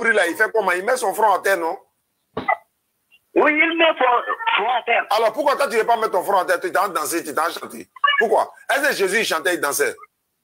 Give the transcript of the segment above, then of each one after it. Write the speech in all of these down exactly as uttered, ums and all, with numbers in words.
prie là, il fait comment? Il met son front à terre, non? Oui, il met son front à terre. Alors pourquoi toi tu ne veux pas mettre ton front à terre? Tu t'en danser, tu t'en chanter. Pourquoi? Est-ce que Jésus il chantait, il dansait?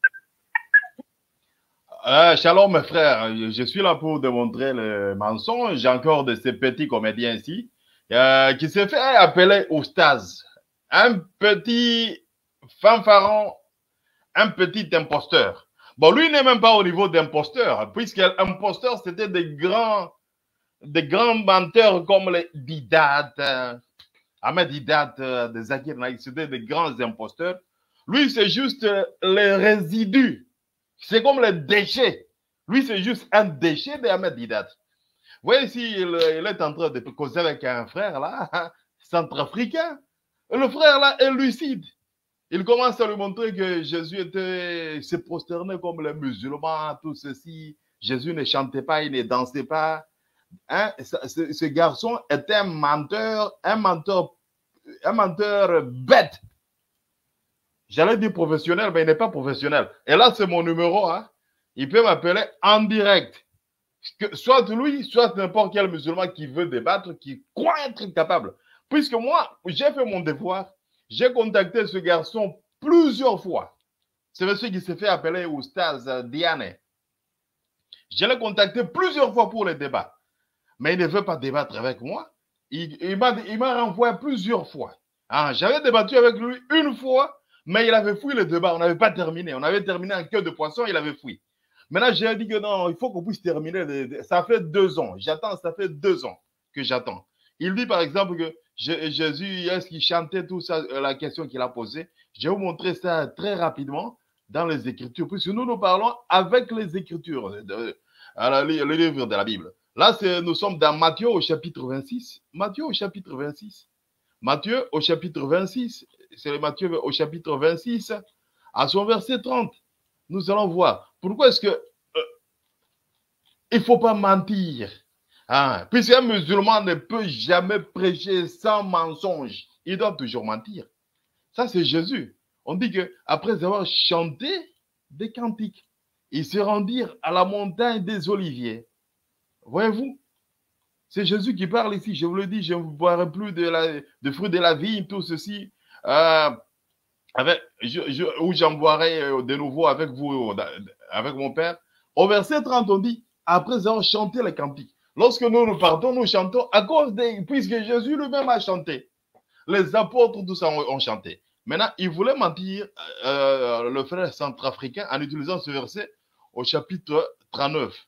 Euh, shalom mes frères, je suis là pour démontrer le mensonge. J'ai encore de ces petits comédiens ici euh, qui se fait appeler Oustaz. Un petit fanfaron, un petit imposteur. Bon, lui n'est même pas au niveau d'imposteur, puisque imposteur c'était des grands, des grands menteurs comme les Didat, euh, Ahmed Didat, euh, des Zakir Naïk, c'était des grands imposteurs. Lui c'est juste euh, les résidus. C'est comme les déchets. Lui, c'est juste un déchet d'Ahmed Didat. Vous voyez ici, il, il est en train de causer avec un frère là, centrafricain. Le frère là est lucide. Il commence à lui montrer que Jésus était, se prosternait comme les musulmans, tout ceci. Jésus ne chantait pas, il ne dansait pas. Hein? Ce, ce garçon était un menteur, un menteur, un menteur bête. J'allais dire professionnel, mais il n'est pas professionnel. Et là, c'est mon numéro. Hein. Il peut m'appeler en direct. Que, soit lui, soit n'importe quel musulman qui veut débattre, qui croit être capable. Puisque moi, j'ai fait mon devoir. J'ai contacté ce garçon plusieurs fois. C'est monsieur qui s'est fait appeler Oustaz Diane. Je l'ai contacté plusieurs fois pour les débats. Mais il ne veut pas débattre avec moi. Il, il m'a renvoyé plusieurs fois. Hein, j'avais débattu avec lui une fois. Mais il avait fui le débat, on n'avait pas terminé. On avait terminé en queue de poisson, il avait fui. Maintenant, j'ai dit que non, il faut qu'on puisse terminer. Ça fait deux ans. J'attends, ça fait deux ans que j'attends. Il dit par exemple que Jésus, est-ce qu'il chantait tout ça, la question qu'il a posée. Je vais vous montrer ça très rapidement dans les Écritures, puisque nous nous parlons avec les Écritures, de, à le livre de la Bible. Là, nous sommes dans Matthieu au chapitre vingt-six. Matthieu au chapitre vingt-six. Matthieu au chapitre vingt-six. C'est le Matthieu au chapitre vingt-six, à son verset trente. Nous allons voir. Pourquoi est-ce que euh, il ne faut pas mentir? Hein? Puisqu'un musulman ne peut jamais prêcher sans mensonge. Il doit toujours mentir. Ça, c'est Jésus. On dit qu'après avoir chanté des cantiques, ils se rendirent à la montagne des Oliviers. Voyez-vous? C'est Jésus qui parle ici. Je vous le dis, je ne boirai plus de, la, de fruits de la vigne, tout ceci. Euh, avec, je, je, où j'envoierai de nouveau avec vous, avec mon Père. Au verset trente, on dit, après avoir chanté les cantiques. Lorsque nous nous partons, nous chantons à cause des, puisque Jésus lui-même a chanté. Les apôtres, tout ça, ont, ont chanté. Maintenant, il voulait mentir, euh, le frère centrafricain, en utilisant ce verset au chapitre trente-neuf.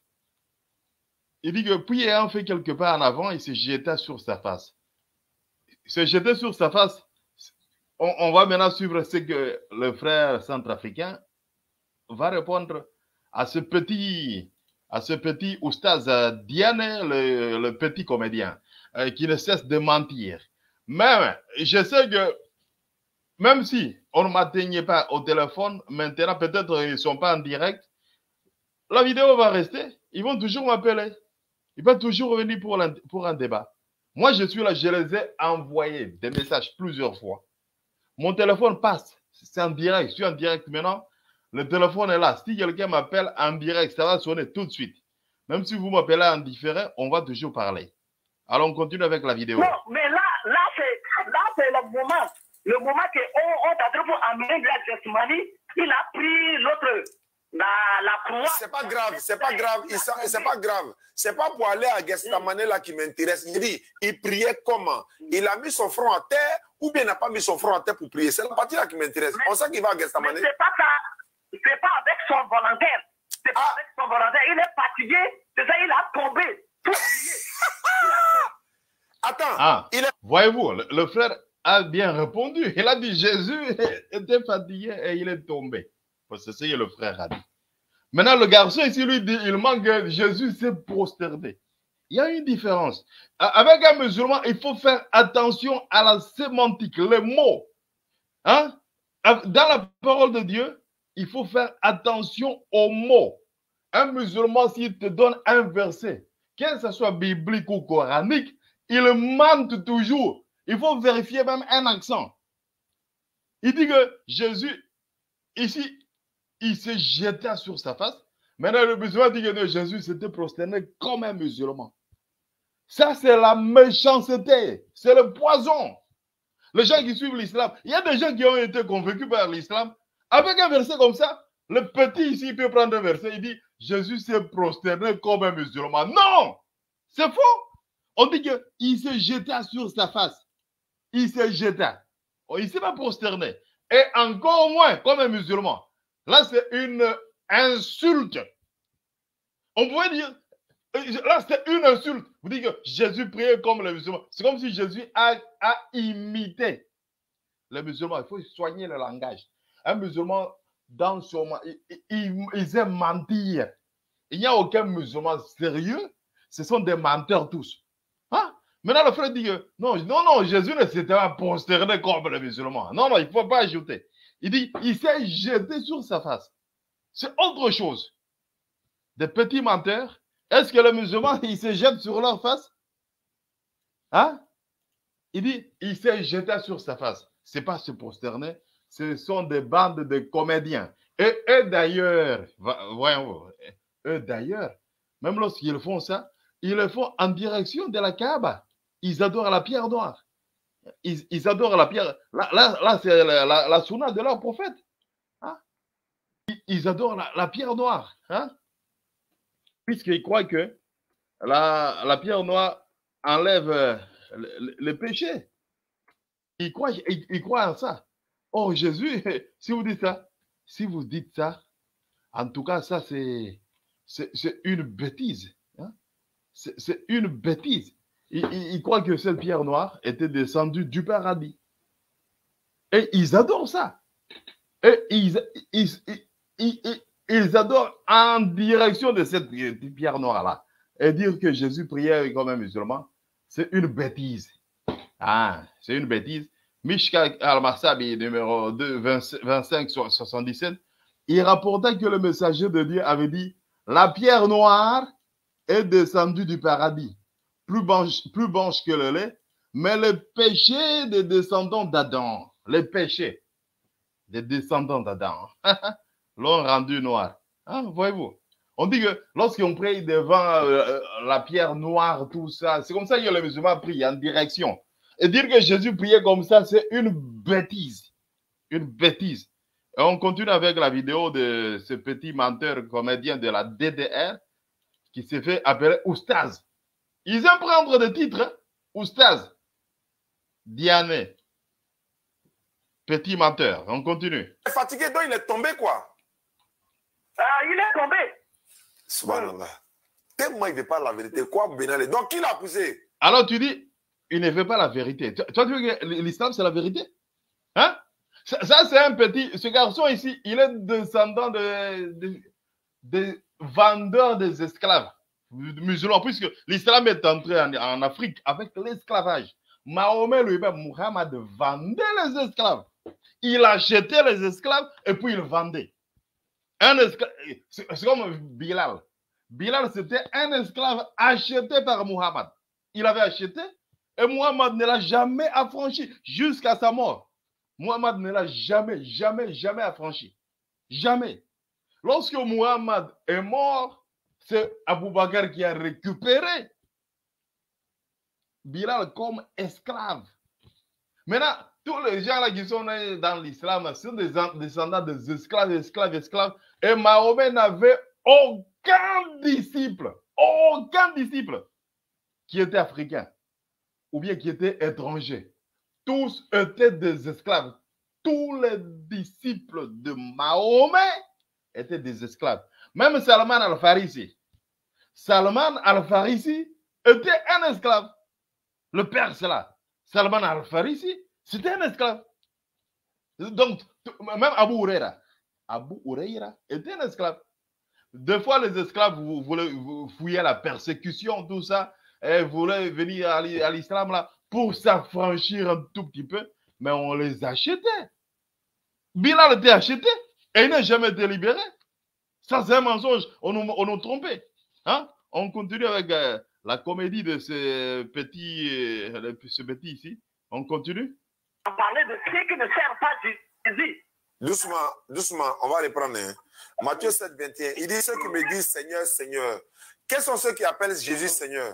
Il dit que puis ayant fait quelque part en avant, il se jeta sur sa face. Il se jetait sur sa face. On, on va maintenant suivre ce que le frère centrafricain va répondre à ce petit, à ce petit oustaz Diane, le, le petit comédien, euh, qui ne cesse de mentir. Même, je sais que, même si on ne m'atteignait pas au téléphone, maintenant peut-être ils ne sont pas en direct, la vidéo va rester. Ils vont toujours m'appeler. Ils vont toujours venir pour, la, pour un débat. Moi, je suis là, je les ai envoyés des messages plusieurs fois. Mon téléphone passe, c'est en direct, je suis en direct maintenant. Le téléphone est là. Si quelqu'un m'appelle en direct, ça va sonner tout de suite. Même si vous m'appelez en différé, on va toujours parler. Alors, on continue avec la vidéo. Non, mais là, là c'est le moment. Le moment qu'on on t'attend pour amener la Gethsemane, il a pris l'autre, la, la croix. C'est pas grave, c'est pas grave, c'est pas grave. C'est pas pour aller à Gethsemane là qui m'intéresse. Il dit, il priait comment? Il a mis son front à terre ou bien il n'a pas mis son front à terre pour prier. C'est la partie là qui m'intéresse. On sait qu'il va à Gethsemane. C'est pas ça. C'est pas avec son volontaire. C'est pas ah. avec son volontaire. Il est fatigué. C'est ça, il a tombé. Pour prier. Attends. Ah, il est... Voyez-vous, le, le frère a bien répondu. Il a dit Jésus était fatigué et il est tombé. C'est ce que le frère a dit. Maintenant, le garçon ici, lui dit, il manque que Jésus s'est prosterné. Il y a une différence. Avec un musulman, il faut faire attention à la sémantique, les mots. Hein? Dans la parole de Dieu, il faut faire attention aux mots. Un musulman, s'il te donne un verset, que ce soit biblique ou coranique, il mente toujours. Il faut vérifier même un accent. Il dit que Jésus, ici, il s'est jeté sur sa face. Maintenant, le musulman dit que non, Jésus s'était prosterné comme un musulman. Ça, c'est la méchanceté. C'est le poison. Les gens qui suivent l'islam, il y a des gens qui ont été convaincus par l'islam. Avec un verset comme ça, le petit ici peut prendre un verset, il dit, Jésus s'est prosterné comme un musulman. Non! C'est faux! On dit qu'il s'est jeté sur sa face. Il s'est jeté. Il ne s'est pas prosterné. Et encore moins comme un musulman. Là, c'est une insulte. On pourrait dire, là, c'est une insulte. Vous dites que Jésus priait comme les musulmans. C'est comme si Jésus a, a imité les musulmans. Il faut soigner le langage. Un musulman, dans son... Il, il, il aime mentir. Il n'y a aucun musulman sérieux. Ce sont des menteurs tous. Hein? Maintenant, le frère dit que non, non, non, Jésus ne s'était pas prosterné comme les musulmans. Non, non, il ne faut pas ajouter. Il dit, il s'est jeté sur sa face. C'est autre chose. Des petits menteurs. Est-ce que les musulmans, ils se jettent sur leur face? Hein? Il dit, il s'est jeté sur sa face. Ce n'est pas se prosterner. Ce sont des bandes de comédiens. Et eux d'ailleurs, voyons, eux d'ailleurs, même lorsqu'ils font ça, ils le font en direction de la Kaaba. Ils adorent la pierre noire. Ils, ils adorent la pierre. Là, là, là c'est la, la, la sunna de leur prophète. Hein? Ils, ils adorent la, la pierre noire. Hein? Puisqu'ils croient que la, la pierre noire enlève euh, le, le, le péché. Ils croient, ils, ils croient en ça. Oh, Jésus, si vous dites ça, si vous dites ça, en tout cas, ça, c'est une bêtise. Hein? C'est une bêtise. Ils, ils, ils croient que cette pierre noire était descendue du paradis. Et ils adorent ça. Et ils, ils, ils, ils, ils adorent en direction de cette pierre noire-là. Et dire que Jésus priait comme un musulman, c'est une bêtise. Ah, c'est une bêtise. Mishka al-Masabi, numéro deux, vingt-cinq soixante-dix-sept, il rapportait que le messager de Dieu avait dit, la pierre noire est descendue du paradis, plus blanche, plus blanche que le lait, mais le péché des descendants d'Adam, les péchés des descendants d'Adam, l'ont rendu noir. Hein, voyez-vous? On dit que lorsqu'on prie devant euh, la pierre noire, tout ça, c'est comme ça que les musulmans prient en direction. Et dire que Jésus priait comme ça, c'est une bêtise. Une bêtise. Et on continue avec la vidéo de ce petit menteur comédien de la D D R qui s'est fait appeler Oustaz. Ils aiment prendre des titres. Hein? Oustaz. Diané. Petit menteur. On continue. Il est fatigué, donc il est tombé quoi? Ah, il est tombé. Subhanallah. Tellement il ne veut pas la vérité. Quoi, Benalé? Donc qui l'a poussé? Alors tu dis, il ne veut pas la vérité. Toi, tu veux que l'islam, c'est la vérité? Hein? Ça, ça c'est un petit... Ce garçon ici, il est descendant de, de, de vendeurs des esclaves musulmans, puisque l'islam est entré en, en Afrique avec l'esclavage. Mahomet lui-même, Muhammad, vendait les esclaves. Il achetait les esclaves et puis il vendait. C'est comme Bilal. Bilal, c'était un esclave acheté par Muhammad. Il avait acheté et Muhammad ne l'a jamais affranchi jusqu'à sa mort. Muhammad ne l'a jamais, jamais, jamais affranchi. Jamais. Lorsque Muhammad est mort, c'est Abou Bakr qui a récupéré Bilal comme esclave. Maintenant, tous les gens là qui sont dans l'islam sont des descendants des esclaves, esclaves, esclaves. Et Mahomet n'avait aucun disciple, aucun disciple qui était africain ou bien qui était étranger. Tous étaient des esclaves. Tous les disciples de Mahomet étaient des esclaves. Même Salman al-Farisi. Salman al-Farisi était un esclave. Le Perse là, Salman al-Farisi, c'était un esclave. Donc, même Abu Huraira, Abu Huraira était un esclave. Deux fois, les esclaves, vous voulez vous fouiller la persécution, tout ça, et voulaient venir à l'islam là pour s'affranchir un tout petit peu, mais on les achetait. Bilal était acheté et il n'a jamais été libéré. Ça, c'est un mensonge. On nous, on nous trompait. Hein? On continue avec euh, la comédie de ce petit, euh, ce petit ici. On continue. On parlait de ceux qui ne servent pas Jésus. Doucement, doucement, on va reprendre. Hein. Matthieu sept, vingt et un. Il dit ceux qui me disent Seigneur, Seigneur. Quels sont ceux qui appellent Jésus Seigneur?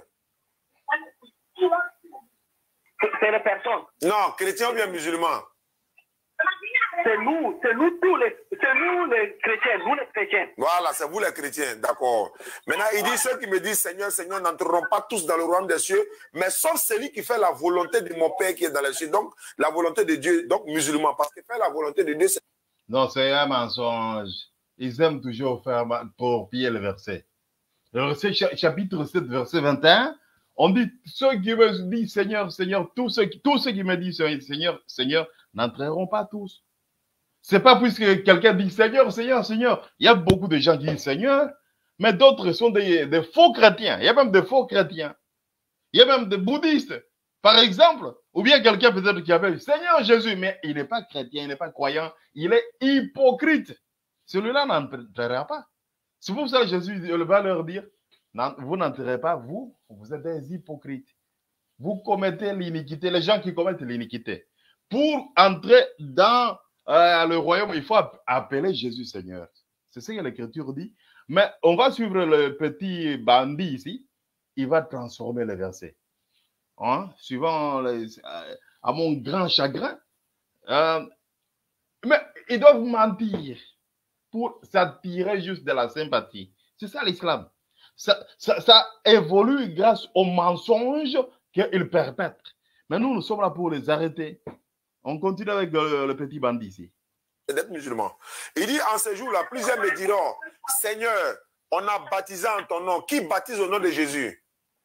C'est les personnes. Non, chrétiens ou bien musulmans? C'est nous, c'est nous tous les, c'est nous les chrétiens, nous les chrétiens. Voilà, c'est vous les chrétiens, d'accord. Maintenant, il dit ceux qui me disent Seigneur, Seigneur n'entreront pas tous dans le royaume des cieux, mais sauf celui qui fait la volonté de mon Père qui est dans les cieux. Donc, la volonté de Dieu, donc musulman, parce que faire la volonté de Dieu, c'est... Non, c'est un mensonge. Ils aiment toujours faire pour piller le verset. Le verset, chapitre sept, verset vingt et un, on dit, ceux qui me disent Seigneur, Seigneur, tous ceux, tous ceux qui me disent Seigneur, Seigneur, n'entreront pas tous. C'est pas puisque quelqu'un dit Seigneur, Seigneur, Seigneur. Il y a beaucoup de gens qui disent Seigneur, mais d'autres sont des, des faux chrétiens. Il y a même des faux chrétiens. Il y a même des bouddhistes, par exemple. Ou bien quelqu'un peut-être qui appelle Seigneur Jésus, mais il n'est pas chrétien, il n'est pas croyant, il est hypocrite. Celui-là n'entrera pas. C'est pour ça que Jésus va leur dire, vous n'entrerez pas, vous, vous êtes des hypocrites. Vous commettez l'iniquité, les gens qui commettent l'iniquité. Pour entrer dans euh, le royaume, il faut appeler Jésus Seigneur. C'est ce que l'Écriture dit. Mais on va suivre le petit bandit ici. Il va transformer le verset. Hein? Suivant, les, euh, à mon grand chagrin. Euh, mais ils doivent mentir pour s'attirer juste de la sympathie. C'est ça l'islam. Ça, ça, ça évolue grâce aux mensonges qu'ils perpètrent. Mais nous, nous sommes là pour les arrêter. On continue avec le, le petit bandit ici. D'être musulman. Il dit en ce jour-là, plusieurs me diront, Seigneur, on a baptisé en ton nom. Qui baptise au nom de Jésus?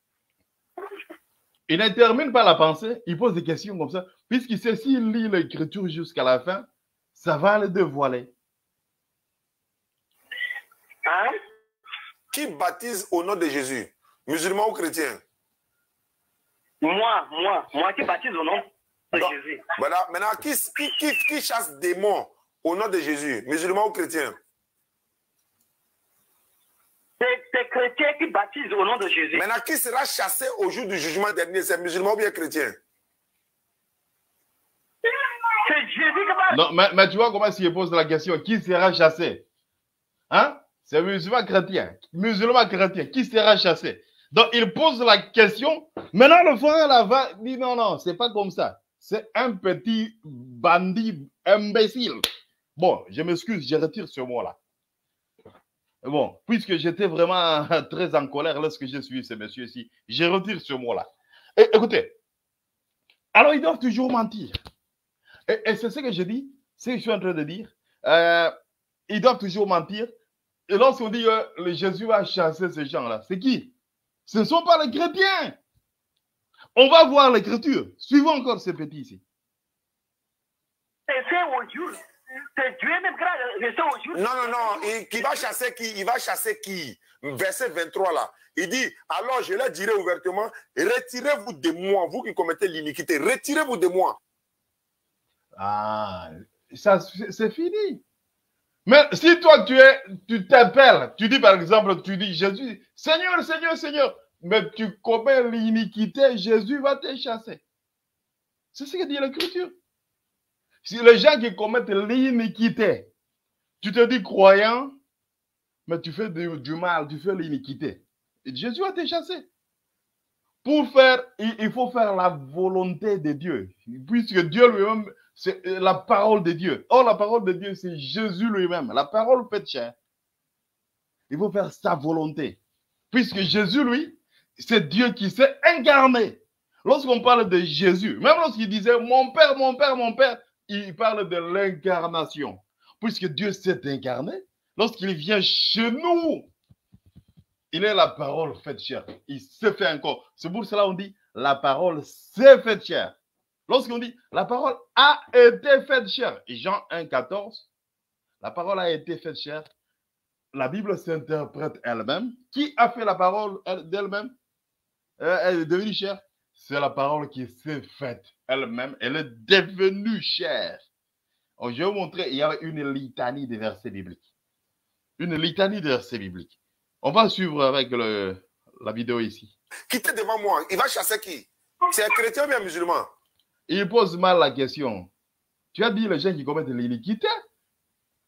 Il ne termine pas la pensée, il pose des questions comme ça, puisqu'il sait s'il lit l'écriture jusqu'à la fin, ça va le dévoiler. Hein? Qui baptise au nom de Jésus? Musulman ou chrétien? Moi, moi, moi qui baptise au nom de Donc, Jésus. Voilà. Maintenant, qui, qui, qui, qui chasse démons au nom de Jésus? Musulman ou chrétien? C'est chrétien qui baptise au nom de Jésus. Maintenant, qui sera chassé au jour du jugement dernier? C'est musulman ou bien chrétien? C'est Jésus qui va... Non, mais, mais tu vois comment s'il pose la question, qui sera chassé? Hein? C'est musulman chrétien. Musulman chrétien, qui sera chassé? Donc, il pose la question. Maintenant, le frère là-bas dit non, non, c'est pas comme ça. C'est un petit bandit imbécile. Bon, je m'excuse, je retire ce mot-là. Bon, puisque j'étais vraiment très en colère lorsque j'ai suivi ce monsieur-ci, je retire ce mot-là. Et écoutez, alors ils doivent toujours mentir. Et, et c'est ce que je dis, ce que je suis en train de dire. Euh, ils doivent toujours mentir. Et lorsqu'on dit que euh, Jésus va chasser ces gens-là, c'est qui? Ce ne sont pas les chrétiens. On va voir l'écriture. Suivons encore ce petit ici. C'est au jour. C'est Dieu même qui au jour. Non, non, non. Et qui va chasser qui? Il va chasser qui? Verset vingt-trois là. Il dit, alors je leur dirai ouvertement, retirez-vous de moi, vous qui commettez l'iniquité. Retirez-vous de moi. Ah, ça c'est fini. Mais si toi tu es, tu t'appelles, tu dis par exemple, tu dis Jésus, Seigneur, Seigneur, Seigneur, mais tu commets l'iniquité, Jésus va te chasser. C'est ce que dit l'Écriture. Si les gens qui commettent l'iniquité, tu te dis croyant, mais tu fais du, du mal, tu fais l'iniquité. Jésus va te chasser. Pour faire, il, il faut faire la volonté de Dieu. Puisque Dieu lui-même, c'est la parole de Dieu. Or, la parole de Dieu, c'est Jésus lui-même. La parole faite chair. Il faut faire sa volonté. Puisque Jésus, lui, c'est Dieu qui s'est incarné. Lorsqu'on parle de Jésus, même lorsqu'il disait mon Père, mon Père, mon Père, il parle de l'incarnation. Puisque Dieu s'est incarné, lorsqu'il vient chez nous, il est la parole faite chair. Il s'est fait encore. C'est pour cela qu'on dit la parole s'est faite chair. Lorsqu'on dit la parole a été faite chair, Jean un, quatorze, la parole a été faite chair, la Bible s'interprète elle-même. Qui a fait la parole d'elle-même? Elle est devenue chair. C'est la parole qui s'est faite elle-même. Elle est devenue chair. Alors, je vais vous montrer, il y a une litanie de versets bibliques. Une litanie de versets bibliques. On va suivre avec le, la vidéo ici. Quittez devant moi. Il va chasser qui? C'est un chrétien ou bien musulman? Il pose mal la question. Tu as dit les gens qui commettent l'iniquité,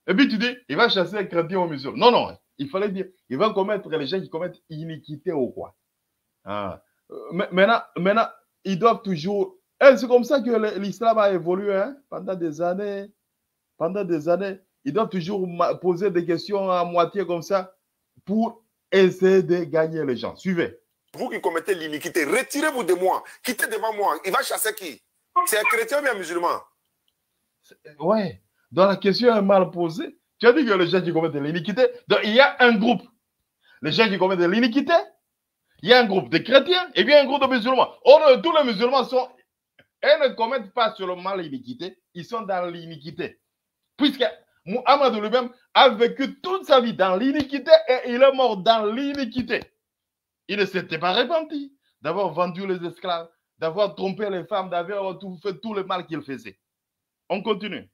Et puis tu dis, il va chasser les chrétiens aux musulmans. Non, non, il fallait dire, il va commettre les gens qui commettent iniquité ou quoi. Ah. Maintenant, maintenant, ils doivent toujours... Et c'est comme ça que l'islam a évolué hein, pendant des années. Pendant des années, ils doivent toujours poser des questions à moitié comme ça pour essayer de gagner les gens. Suivez. Vous qui commettez l'iniquité, retirez-vous de moi, quittez devant moi. Il va chasser qui? C'est un chrétien ou bien un musulman? Ouais. Donc la question est mal posée. Tu as dit que les gens qui commettent l'iniquité, donc il y a un groupe. Les gens qui commettent l'iniquité, il y a un groupe de chrétiens et bien un groupe de musulmans. Or, tous les musulmans sont, ils ne commettent pas seulement l'iniquité, ils sont dans l'iniquité. Puisque Muhammad lui-même a vécu toute sa vie dans l'iniquité et il est mort dans l'iniquité. Il ne s'était pas repenti d'avoir vendu les esclaves, d'avoir trompé les femmes, d'avoir tout fait tout le mal qu'il faisait. On continue.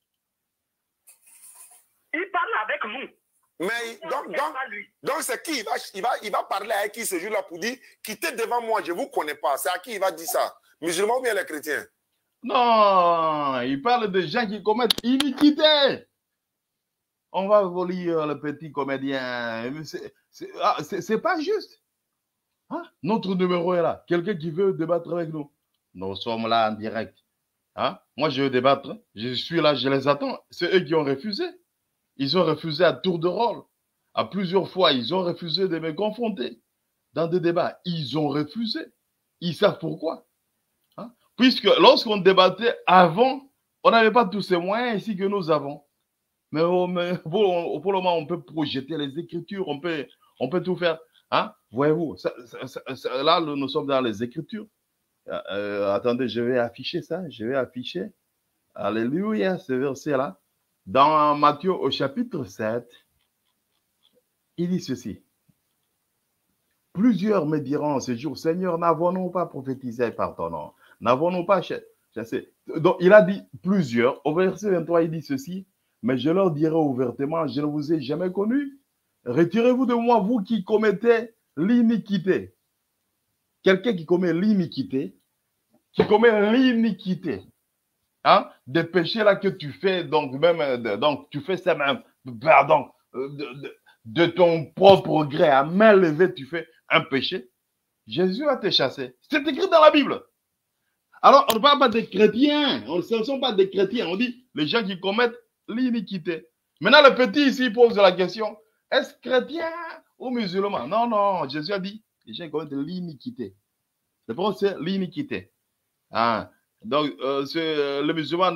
Il parle avec nous. Mais donc, donc, donc c'est qui il va, il, va, il va parler avec qui ce jour-là pour dire quittez devant moi, je ne vous connais pas. C'est à qui il va dire ça? Musulmans ou bien les chrétiens? Non, il parle de gens qui commettent iniquité. On va vous lire le petit comédien. C'est ah, pas juste. Hein? Notre numéro est là. Quelqu'un qui veut débattre avec nous. Nous sommes là en direct. Hein? Moi, je veux débattre. Je suis là, je les attends. C'est eux qui ont refusé. Ils ont refusé à tour de rôle. À plusieurs fois, ils ont refusé de me confronter dans des débats. Ils ont refusé. Ils savent pourquoi. Hein? Puisque lorsqu'on débattait avant, on n'avait pas tous ces moyens ici que nous avons. Mais, mais pour, pour le moment, on peut projeter les Écritures, on peut, on peut tout faire. Hein? Voyez-vous, ça, ça, ça, là, nous sommes dans les Écritures. Euh, euh, attendez, je vais afficher ça. Je vais afficher. Alléluia, ce verset-là. Dans Matthieu au chapitre sept, il dit ceci. Plusieurs me diront ce jour, Seigneur, n'avons-nous pas prophétisé par ton nom? N'avons-nous pas chassé? Donc, il a dit plusieurs. Au verset vingt-trois, il dit ceci. Mais je leur dirai ouvertement, je ne vous ai jamais connu. Retirez-vous de moi, vous qui commettez l'iniquité. Quelqu'un qui commet l'iniquité, qui commet l'iniquité. Hein, des péchés là que tu fais, donc même, donc tu fais ça même, pardon, de, de, de ton propre gré, à main levée, tu fais un péché, Jésus va te chasser. C'est écrit dans la Bible. Alors, on ne parle pas des chrétiens, on, ce ne sont pas des chrétiens, on dit les gens qui commettent l'iniquité. Maintenant, le petit ici pose la question, est-ce chrétien ou musulman? Non, non, Jésus a dit, les gens qui commettent l'iniquité. Le problème, c'est l'iniquité. Hein? Donc, euh, euh, le musulman,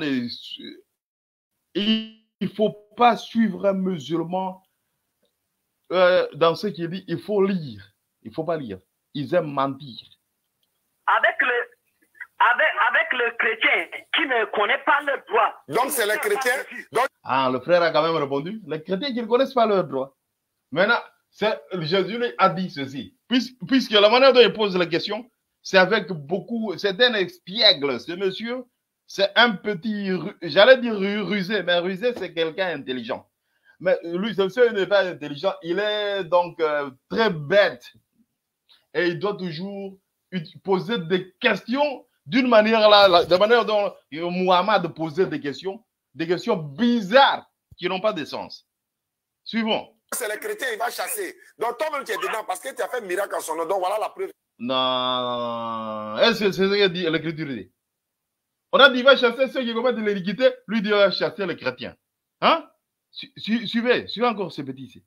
il ne faut pas suivre un musulman euh, dans ce qu'il dit. Il faut lire. Il ne faut pas lire. Ils aiment mentir. Avec le, avec, avec le chrétien qui ne connaît pas le droit. Donc, c'est les chrétiens. Donc... Ah, le frère a quand même répondu. Les chrétiens qui ne connaissent pas leur droit. Maintenant, Jésus a dit ceci. Puisque, puisque la manière dont il pose la question, c'est avec beaucoup, c'est un espiègle, ce monsieur, c'est un petit, j'allais dire rusé, mais rusé, c'est quelqu'un intelligent. Mais lui, ce monsieur n'est pas intelligent, il est donc euh, très bête. Et il doit toujours poser des questions d'une manière là, de manière dont Muhammad posait des questions, des questions bizarres qui n'ont pas de sens. Suivons. C'est les chrétiens, il va chasser. Donc toi-même tu es dedans parce que tu as fait un miracle en son nom. Donc voilà la preuve. Non, c'est ce que dit l'Écriture dit. On a dit il va chasser ceux qui commettent l'iniquité, lui dit il va chasser les chrétiens. Hein? Su suivez, suivez encore ce petit ici.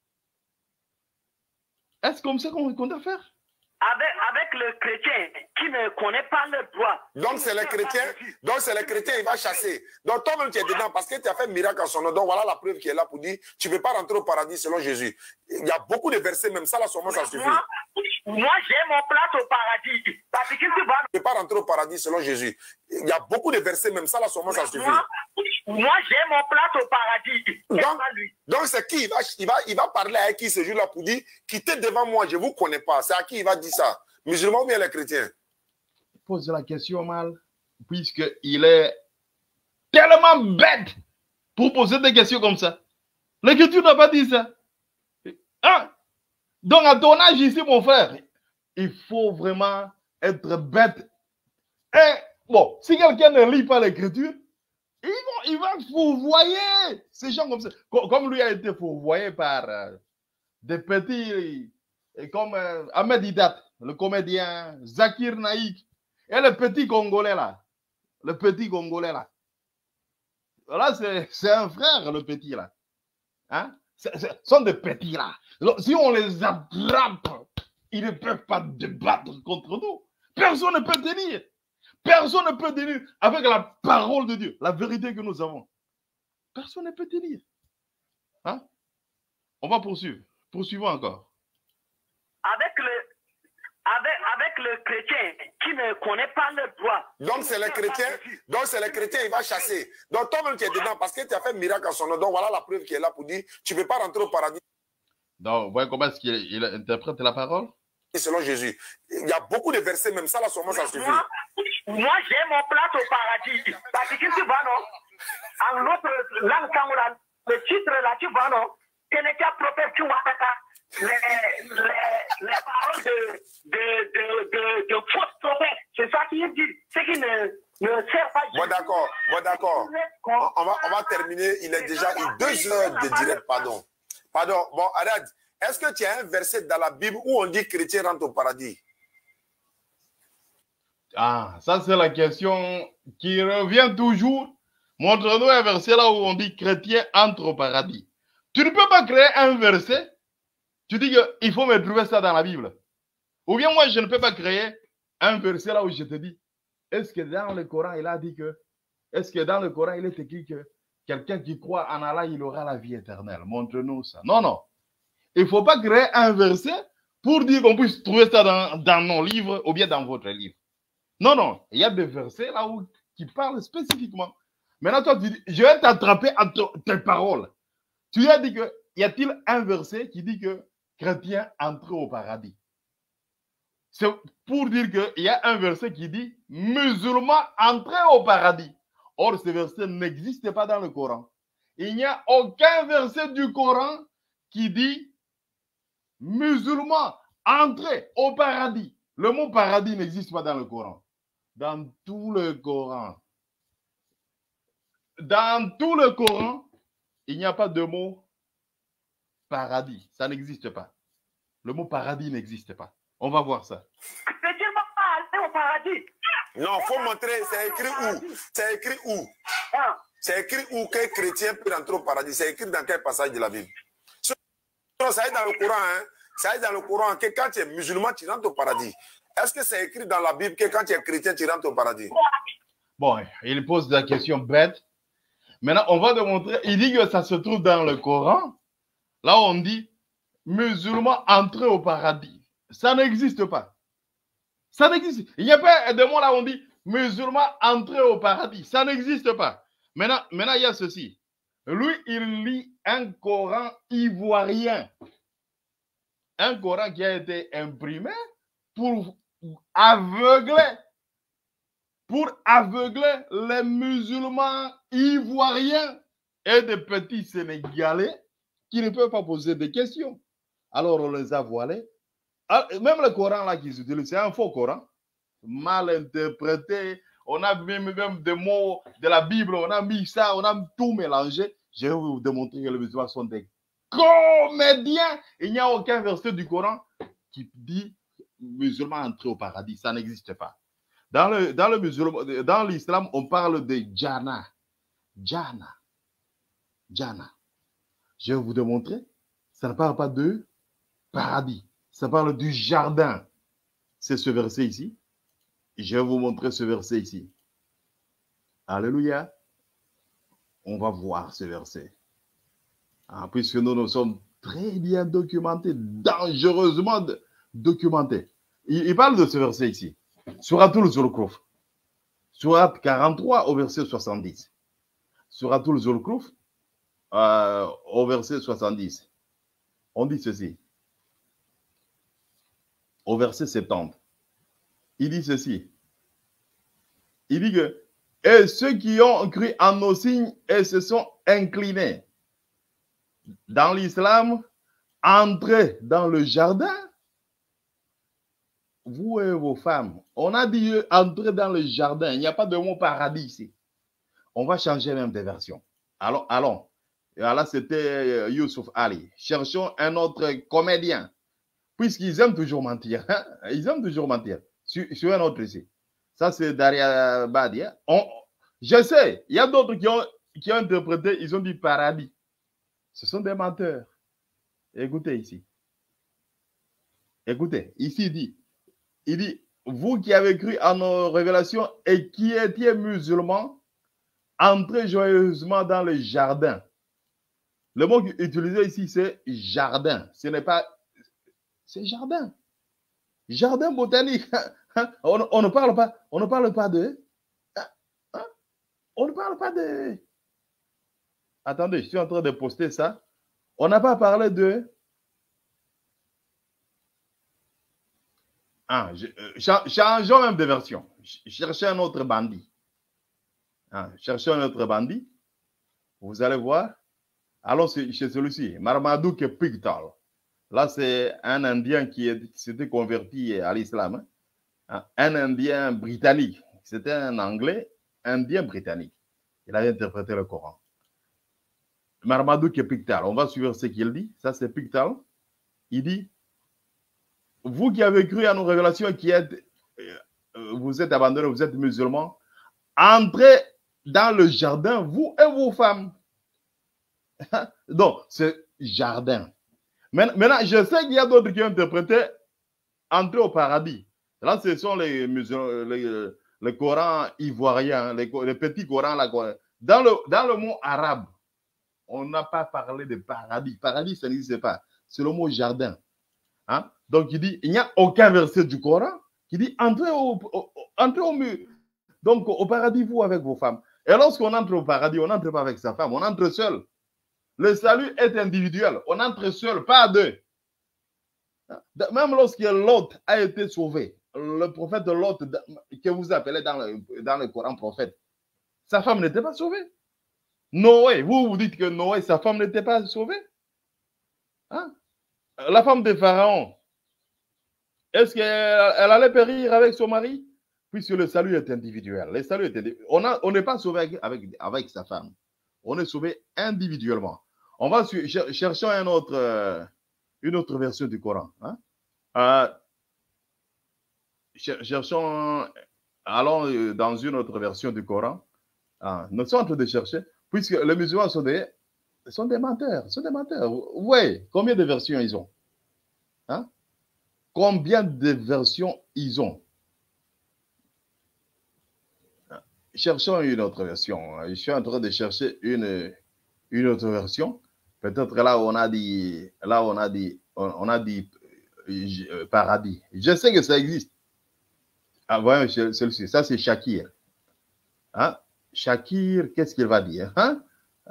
Est-ce comme ça qu'on doit faire? Avec, avec le chrétien qui ne connaît pas le droit. Donc c'est les chrétiens, donc c'est les chrétiens, il va chasser. Donc toi-même tu es dedans parce que tu as fait un miracle en son nom. Donc voilà la preuve qui est là pour dire tu ne peux pas rentrer au paradis selon Jésus. Il y a beaucoup de versets, même ça là sûrement ça suffit. Moi, moi j'ai mon place au paradis. Parce que tu vas... Tu ne peux pas rentrer au paradis selon Jésus. Il y a beaucoup de versets, même ça là sûrement ça suffit. Moi, moi j'ai mon place au paradis. Donc, donc c'est qui il va, il, va, il va parler avec qui ce jour-là pour dire quittez devant moi, je ne vous connais pas. C'est à qui il va dire ça? Musulmans ou bien les chrétiens? Il pose la question mal, puisqu'il est tellement bête pour poser des questions comme ça. L'Écriture n'a pas dit ça. Hein? Donc, à ton âge ici, mon frère, il faut vraiment être bête. Et bon, si quelqu'un ne lit pas l'Écriture, ils vont, il va fourvoyer ces gens comme ça. Comme lui a été fourvoyé par euh, des petits, euh, comme euh, Ahmed Hidat, le comédien, Zakir Naïk, et le petit Congolais là. Le petit Congolais là. Là, c'est un frère, le petit là. Hein? Ce sont des petits là. Si on les attrape, ils ne peuvent pas débattre contre nous. Personne ne peut tenir. Personne ne peut tenir avec la parole de Dieu, la vérité que nous avons. Personne ne peut tenir. Hein? On va poursuivre. Poursuivons encore. Avec le, avec, avec le chrétien qui ne connaît pas le droit. Donc c'est le chrétien, donc c'est le chrétien, il va chasser. Donc toi-même tu es dedans parce que tu as fait miracle en son nom. Donc voilà la preuve qui est là pour dire, tu ne peux pas rentrer au paradis. Donc, vous voyez comment est-ce qu'il interprète la parole? Selon Jésus. Il y a beaucoup de versets, même ça, là, sûrement, ça suffit. Moi, moi j'ai mon place au paradis. Parce que tu vas, non? En notre langue kangourane, le titre là, tu vas, non? Kenekia prophète, tu vois, les, les, les paroles de, de, de, de, de fausses prophètes. C'est ça qui dit. Ce qui ne, ne sert pas. Bon, d'accord. Bon, d'accord. On, on, va, on va terminer. Il est déjà deux heures de direct, pardon. Pardon. Bon, Arad, est-ce que tu as un verset dans la Bible où on dit chrétien rentre au paradis? Ah, ça c'est la question qui revient toujours. Montre-nous un verset là où on dit chrétien entre au paradis. Tu ne peux pas créer un verset. Tu dis qu'il faut me trouver ça dans la Bible. Ou bien moi je ne peux pas créer un verset là où je te dis, est-ce que dans le Coran il a dit que, est-ce que dans le Coran il est écrit que quelqu'un qui croit en Allah il aura la vie éternelle. Montre-nous ça. Non, non. Il ne faut pas créer un verset pour dire qu'on puisse trouver ça dans, dans nos livres ou bien dans votre livre. Non, non. Il y a des versets là où qui parlent spécifiquement. Maintenant, toi, tu dis, je vais t'attraper à tes paroles. Tu lui as dit que, y a-t-il un verset qui dit que chrétien entre au paradis? C'est pour dire qu'il y a un verset qui dit musulman entrer au paradis. Or, ce verset n'existe pas dans le Coran. Il n'y a aucun verset du Coran qui dit musulman, entrez au paradis. Le mot paradis n'existe pas dans le Coran. Dans tout le Coran. Dans tout le Coran, il n'y a pas de mot paradis. Ça n'existe pas. Le mot paradis n'existe pas. On va voir ça. Chrétien ne va pas aller au paradis. Non, il faut montrer, c'est écrit où? C'est écrit où? Ah. C'est écrit où qu'un chrétien peut rentrer au paradis? C'est écrit dans quel passage de la Bible? Ça est dans le Coran, hein? Ça est dans le Coran que quand tu es musulman, tu rentres au paradis. Est-ce que c'est écrit dans la Bible que quand tu es chrétien, tu rentres au paradis? Bon, il pose la question bête. Maintenant, on va démontrer. Il dit que ça se trouve dans le Coran. Là, on dit musulman entrer au paradis. Ça n'existe pas. Ça n'existe. Il n'y a pas de mot là où on dit musulman entrer au paradis. Ça n'existe pas. Maintenant, maintenant, il y a ceci. Lui, il lit un Coran ivoirien. Un Coran qui a été imprimé pour aveugler, pour aveugler les musulmans ivoiriens et des petits Sénégalais qui ne peuvent pas poser de questions. Alors, on les a voilés. Même le Coran là qu'ils utilisent, c'est un faux Coran, mal interprété. On a même, même des mots de la Bible, on a mis ça, on a tout mélangé. Je vais vous démontrer que les musulmans sont des comédiens. Il n'y a aucun verset du Coran qui dit musulman entrer au paradis. Ça n'existe pas. Dans le, dans le musulman, dans l'islam, on parle de Jannah. Jannah. Jannah. Je vais vous démontrer. Ça ne parle pas de paradis. Ça parle du jardin. C'est ce verset ici. Je vais vous montrer ce verset ici. Alléluia. On va voir ce verset. Ah, puisque nous nous sommes très bien documentés, dangereusement documentés. Il, il parle de ce verset ici. Suratul Zulkruf. Surat quarante-trois au verset soixante-dix. Suratul Zulkruf euh, au verset soixante-dix. On dit ceci. Au verset soixante-dix. Il dit ceci. Il dit que et ceux qui ont cru en nos signes et se sont inclinés dans l'islam, entrez dans le jardin, vous et vos femmes. On a dit entrez dans le jardin. Il n'y a pas de mot paradis ici. On va changer même des versions. Allons, allons. Et là, c'était Youssouf Ali. Cherchons un autre comédien. Puisqu'ils aiment toujours mentir. Hein? Ils aiment toujours mentir. Sur, sur un autre ici. Ça, c'est Daria Badi. Hein? On, je sais, il y a d'autres qui ont, qui ont interprété, ils ont dit paradis. Ce sont des menteurs. Écoutez ici. Écoutez, ici il dit, il dit, vous qui avez cru à nos révélations et qui étiez musulmans, entrez joyeusement dans le jardin. Le mot utilisé ici, c'est jardin. Ce n'est pas... C'est jardin. Jardin botanique. on, on, ne parle pas, on ne parle pas de... Hein? On ne parle pas de... Attendez, je suis en train de poster ça. On n'a pas parlé de... Ah, je, euh, changeons même de version. Cherchez un autre bandit. Ah, cherchez un autre bandit. Vous allez voir. Allons chez celui-ci. Marmaduke Pickthall. Là, c'est un Indien qui s'était converti à l'islam. Hein. Un Indien britannique. C'était un Anglais, Indien britannique. Il avait interprété le Coran. Marmaduke Pickthall. On va suivre ce qu'il dit. Ça, c'est Pickthall. Il dit, vous qui avez cru à nos révélations, qui êtes, euh, vous êtes abandonnés, vous êtes musulmans, entrez dans le jardin, vous et vos femmes. Donc, c'est jardin. Maintenant, je sais qu'il y a d'autres qui ont interprété entrer au paradis. Là, ce sont les musulmans, les, les Corans ivoiriens, les, les petits Corans. Là, dans, le, dans le mot arabe, on n'a pas parlé de paradis. Paradis, ça n'existe pas. C'est le mot jardin. Hein? Donc, il dit, il n'y a aucun verset du Coran qui dit entrez au, au, entrez au mur. Donc, au paradis, vous avec vos femmes. Et lorsqu'on entre au paradis, on n'entre pas avec sa femme, on entre seul. Le salut est individuel. On entre seul, pas à deux. Même lorsque Lot a été sauvé, le prophète de Lot, que vous appelez dans le, dans le Coran prophète, sa femme n'était pas sauvée. Noé, vous vous dites que Noé, sa femme n'était pas sauvée. Hein? La femme de Pharaon, est-ce qu'elle allait périr avec son mari? Puisque le salut est individuel. Le salut est individuel. On n'est pas sauvé avec, avec, avec sa femme. On est sauvé individuellement. On va cher chercher un autre, euh, une autre version du Coran. Hein? Euh, cher cherchons, allons dans une autre version du Coran. Ah, nous sommes en train de chercher, puisque les musulmans sont des, sont des menteurs. Sont des menteurs. Oui, combien de versions ils ont? Hein? Combien de versions ils ont? Cherchons une autre version. Je suis en train de chercher une, une autre version. Peut-être là on a dit, là on a dit, on a dit euh, paradis. Je sais que ça existe. Ah, voyons celui-ci. Ça c'est Shakir. Hein? Shakir, qu'est-ce qu'il va dire? Hein?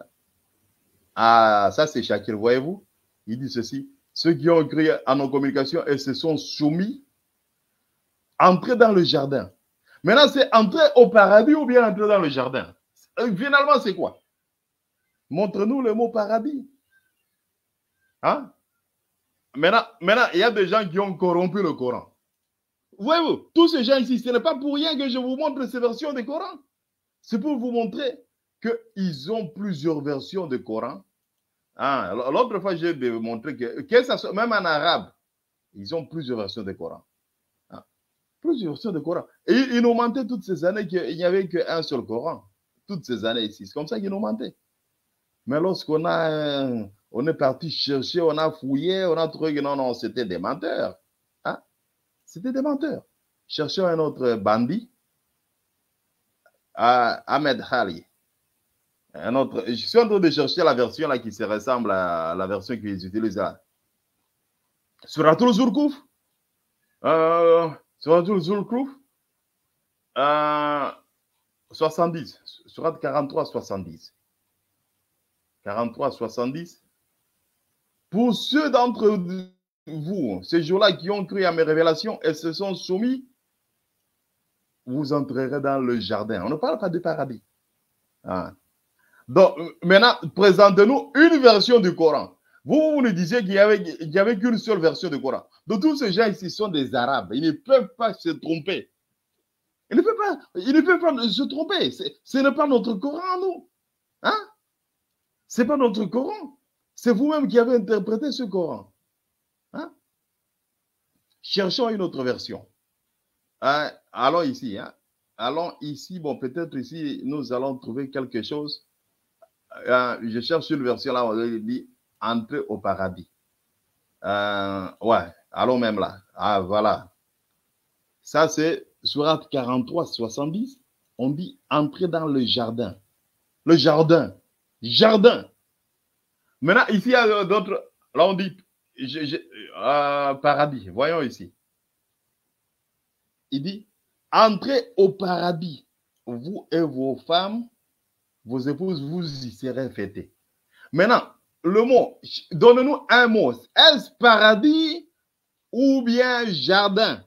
Ah, ça c'est Shakir. Voyez-vous? Il dit ceci. Ceux qui ont cru à nos communications et se sont soumis, entrez dans le jardin. Maintenant, c'est entrer au paradis ou bien entrer dans le jardin. Finalement, c'est quoi? Montre-nous le mot paradis. Hein? Maintenant, maintenant, il y a des gens qui ont corrompu le Coran. Voyez-vous, tous ces gens ici, ce n'est pas pour rien que je vous montre ces versions du Coran. C'est pour vous montrer qu'ils ont plusieurs versions du Coran. Hein? L'autre fois, j'ai montré que, que ça soit, même en arabe, ils ont plusieurs versions du Coran. Plusieurs versions de Coran. Et ils nous mentaient toutes ces années qu'il n'y avait qu'un seul Coran. Toutes ces années ici. C'est comme ça qu'ils nous mentaient. Mais lorsqu'on a, on est parti chercher, on a fouillé, on a trouvé que non, non, c'était des menteurs. Hein? C'était des menteurs. Cherchons un autre bandit, à Ahmed Khali. Un autre, je suis en train de chercher la version là qui se ressemble à la version qu'ils utilisent là. Suratul Zurkuf. Euh, Suratul Zurkuf. Euh, soixante-dix. Surat quarante-trois soixante-dix. quarante-trois soixante-dix. Pour ceux d'entre vous, ces jours-là qui ont cru à mes révélations et se sont soumis, vous entrerez dans le jardin. On ne parle pas de paradis. Ah. Donc, maintenant, présentez-nous une version du Coran. Vous, vous nous disiez qu'il n'y avait, qu'il y avait qu'une seule version du Coran. Donc, tous ces gens ici sont des Arabes. Ils ne peuvent pas se tromper. Il ne peut pas, il ne peut pas se tromper. Ce n'est pas notre Coran, nous. Hein? Ce n'est pas notre Coran. C'est vous-même qui avez interprété ce Coran. Hein? Cherchons une autre version. Hein? Allons ici. Hein? Allons ici. Bon, peut-être ici, nous allons trouver quelque chose. Euh, je cherche une version là, on dit entrer au paradis. Euh, ouais, allons même là. Ah, voilà. Ça, c'est Sourate quarante-trois, soixante-dix. On dit entrer dans le jardin. Le jardin. Jardin. Maintenant, ici, il y a d'autres. Là, on dit je, je, euh, paradis. Voyons ici. Il dit entrez au paradis. Vous et vos femmes, vos épouses, vous y serez fêtés. Maintenant, le mot, donne-nous un mot. Est-ce paradis ou bien jardin?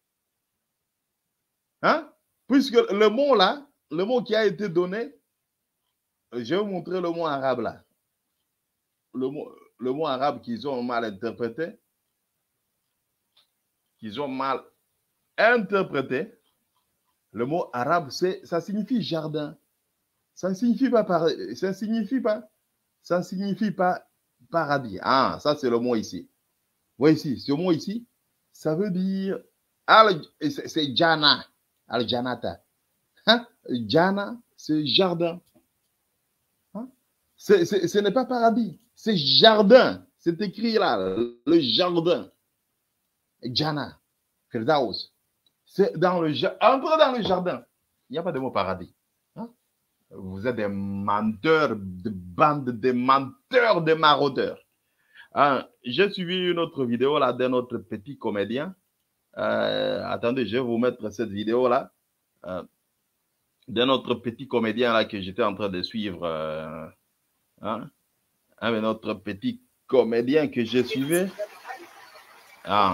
Hein? Puisque le mot là, le mot qui a été donné, je vais vous montrer le mot arabe là. Le mot, le mot arabe qu'ils ont mal interprété. Qu'ils ont mal interprété. Le mot arabe, c'est, ça signifie jardin. Ça ne signifie pas paradis. Ça ne signifie pas. Ça ne signifie pas paradis. Ah, ça c'est le mot ici. Oui, ici, ce mot ici, ça veut dire, c'est jana, al-janata. Hein? Jana, c'est jardin. Hein? C'est, c'est, ce n'est pas paradis, c'est jardin. C'est écrit là, le jardin. Jana, Firdaus. C'est dans le jardin. Entrez dans le jardin. Il n'y a pas de mot paradis. Vous êtes des menteurs, de bande de menteurs, de maraudeurs. Hein, j'ai suivi une autre vidéo là d'un autre petit comédien. Euh, attendez, je vais vous mettre cette vidéo là euh, d'un autre petit comédien là que j'étais en train de suivre. Euh, hein, un autre petit comédien que j'ai suivi. Ah,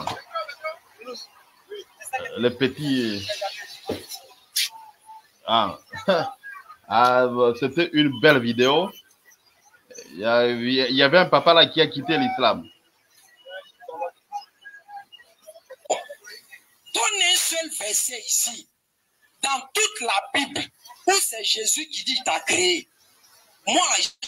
le petit. Ah. Ah, c'était une belle vidéo. Il y, a, il y avait un papa là qui a quitté l'islam. Donnez un seul verset ici, dans toute la Bible, où c'est Jésus qui dit qu'il t'a créé. Moi,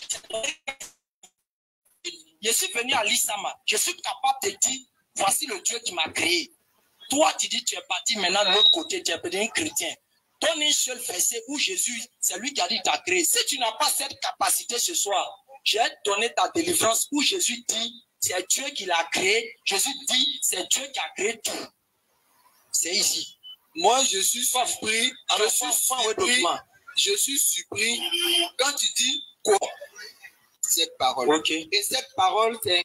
je suis venu à l'islam. Je suis capable de dire, voici le Dieu qui m'a créé. Toi, tu dis, tu es parti maintenant de l'autre côté, tu es devenu chrétien. Donne un seul verset où Jésus, c'est lui qui a dit t'a créé. Si tu n'as pas cette capacité ce soir, j'ai donné ta délivrance où Jésus dit, c'est Dieu qui l'a créé. Jésus dit, c'est Dieu qui a créé tout. C'est ici. Moi, je suis surpris. Je suis surpris. Je suis surpris quand tu dis quoi cette parole. Okay. Et cette parole, c'est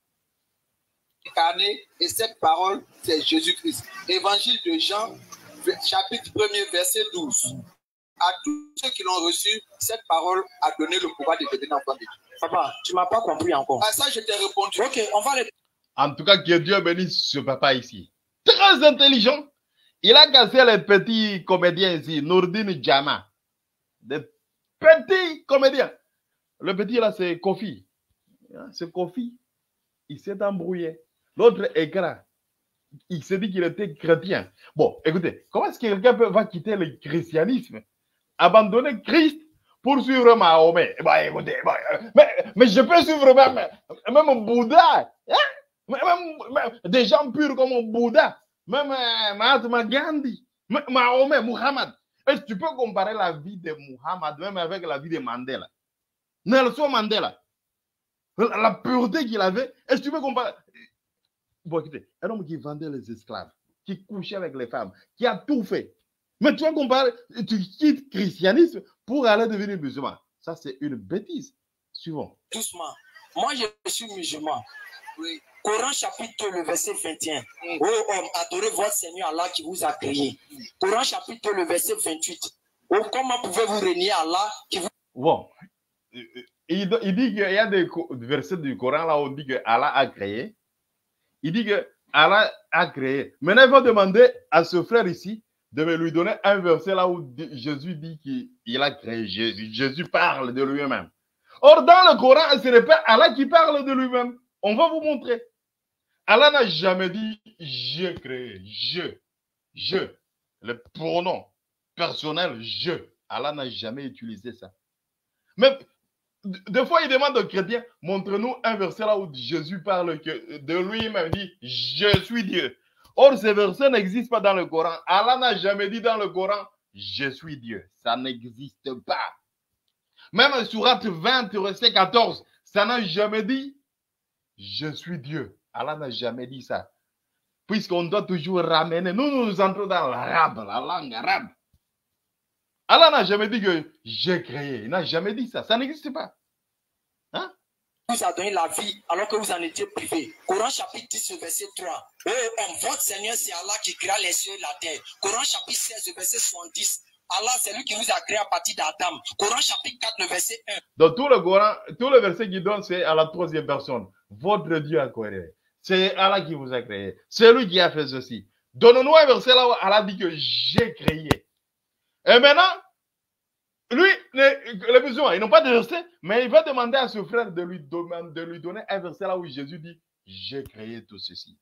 incarné. Et cette parole, c'est Jésus-Christ. Évangile de Jean, chapitre premier, verset douze. À tous ceux qui l'ont reçu, cette parole a donné le pouvoir de devenir enfant de Dieu. Papa, tu ne m'as pas compris encore. À ça, je t'ai répondu. Ok, on va le... En tout cas, que Dieu bénisse ce papa ici. Très intelligent. Il a cassé les petits comédiens ici, Nourdine Djama. Des petits comédiens. Le petit là, c'est Kofi. C'est Kofi. Il s'est embrouillé. L'autre écran. Il s'est dit qu'il était chrétien. Bon, écoutez, comment est-ce que quelqu'un peut, va quitter le christianisme, abandonner Christ pour suivre Mahomet? Bah, écoutez, bah, mais, mais je peux suivre même, même Bouddha, hein? même, même des gens purs comme Bouddha, même euh, Mahatma Gandhi, Mahomet, Muhammad. Est-ce que tu peux comparer la vie de Muhammad même avec la vie de Mandela? Nelson Mandela, la, la pureté qu'il avait, est-ce que tu peux comparer? Bon, écoutez, un homme qui vendait les esclaves, qui couchait avec les femmes, qui a tout fait. Mais tu vas comparer, tu quittes le christianisme pour aller devenir musulman. Ça, c'est une bêtise. Suivons. Doucement. Moi, je suis musulman. Oui. Coran chapitre deux, le verset vingt et un. Mm. Oh homme, adorez votre Seigneur Allah qui vous a créé. Mm. Coran chapitre deux, le verset vingt-huit. Oh, comment pouvez-vous régner Allah qui vous... Bon. Il, il dit qu'il y a des versets du Coran là où on dit que Allah a créé. Il dit que Allah a créé. Maintenant, il va demander à ce frère ici de me lui donner un verset là où Jésus dit qu'il a créé. Jésus, Jésus parle de lui-même. Or, dans le Coran, ce n'est pas Allah qui parle de lui-même. On va vous montrer. Allah n'a jamais dit « je créé »,« je »,« je », le pronom. personnel, je. Allah n'a jamais utilisé ça. Même, des fois, il demande aux chrétiens, montre-nous un verset là où Jésus parle que de lui-même, dit, je suis Dieu. Or, ce verset n'existe pas dans le Coran. Allah n'a jamais dit dans le Coran, je suis Dieu. Ça n'existe pas. Même sourate vingt, verset quatorze, ça n'a jamais dit, je suis Dieu. Allah n'a jamais dit ça. Puisqu'on doit toujours ramener. Nous, nous entrons dans l'arabe, la langue arabe. Allah n'a jamais dit que j'ai créé. Il n'a jamais dit ça. Ça n'existe pas. Hein? Vous a donné la vie alors que vous en étiez privé. Coran chapitre dix, verset trois. Oh, homme, votre Seigneur, c'est Allah qui créa les cieux et la terre. Coran chapitre seize, verset soixante-dix. Allah, c'est lui qui vous a créé à partir d'Adam. Coran chapitre quatre, le verset un. Dans tout le Coran, tout le verset qui donne, c'est à la troisième personne. Votre Dieu a créé. C'est Allah qui vous a créé. C'est lui qui a fait ceci. Donne-nous un verset là où Allah dit que j'ai créé. Et maintenant, lui, les, les musulmans, ils n'ont pas de verset, mais il va demander à ce frère de lui, de lui donner un verset là où Jésus dit, j'ai créé tout ceci.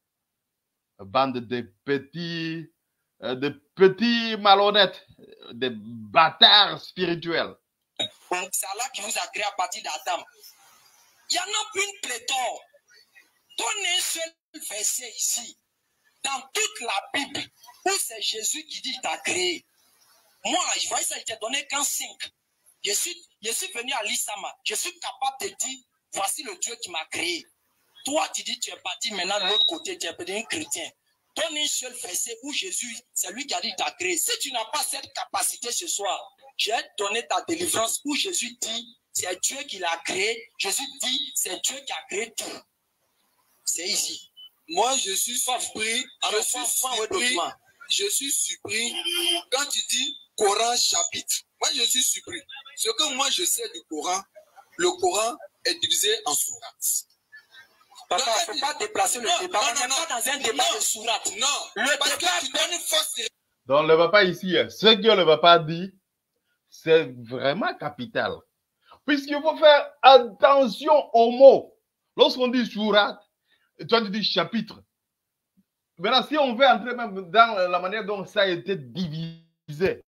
Bande de petits, euh, de petits malhonnêtes, des bâtards spirituels. C'est Allah qui vous a créé à partir d'Adam. Il y en a une pléthore. Donnez un seul verset ici, dans toute la Bible, où c'est Jésus qui dit qu'il t'a créé. Moi, je voyais ça, il t'a donné qu'un cinq. Je suis, je suis venu à l'Isama. Je suis capable de dire, voici le Dieu qui m'a créé. Toi, tu dis, tu es parti maintenant de l'autre côté, tu es devenu chrétien. Donne un seul verset où Jésus, c'est lui qui a dit qu'il t'a créé. Si tu n'as pas cette capacité ce soir, je vais te donner ta délivrance où Jésus dit, c'est Dieu qui l'a créé. Jésus dit, c'est Dieu qui a créé tout. C'est ici. Moi, je suis surpris. Je suis surpris. Je suis surpris quand tu dis Coran chapitre. Moi, je suis surpris. Ce que moi, je sais du Coran, le Coran est divisé en sourates. Papa, il ne faut pas déplacer le débat. On n'est pas dans un débat de sourates. Non, le parce débat que tu donnes une fausse. Donc, le papa ici, ce que le papa dit, c'est vraiment capital. Puisqu'il faut faire attention aux mots. Lorsqu'on dit sourate, toi tu dis chapitre. Maintenant, si on veut entrer même dans la manière dont ça a été divisé,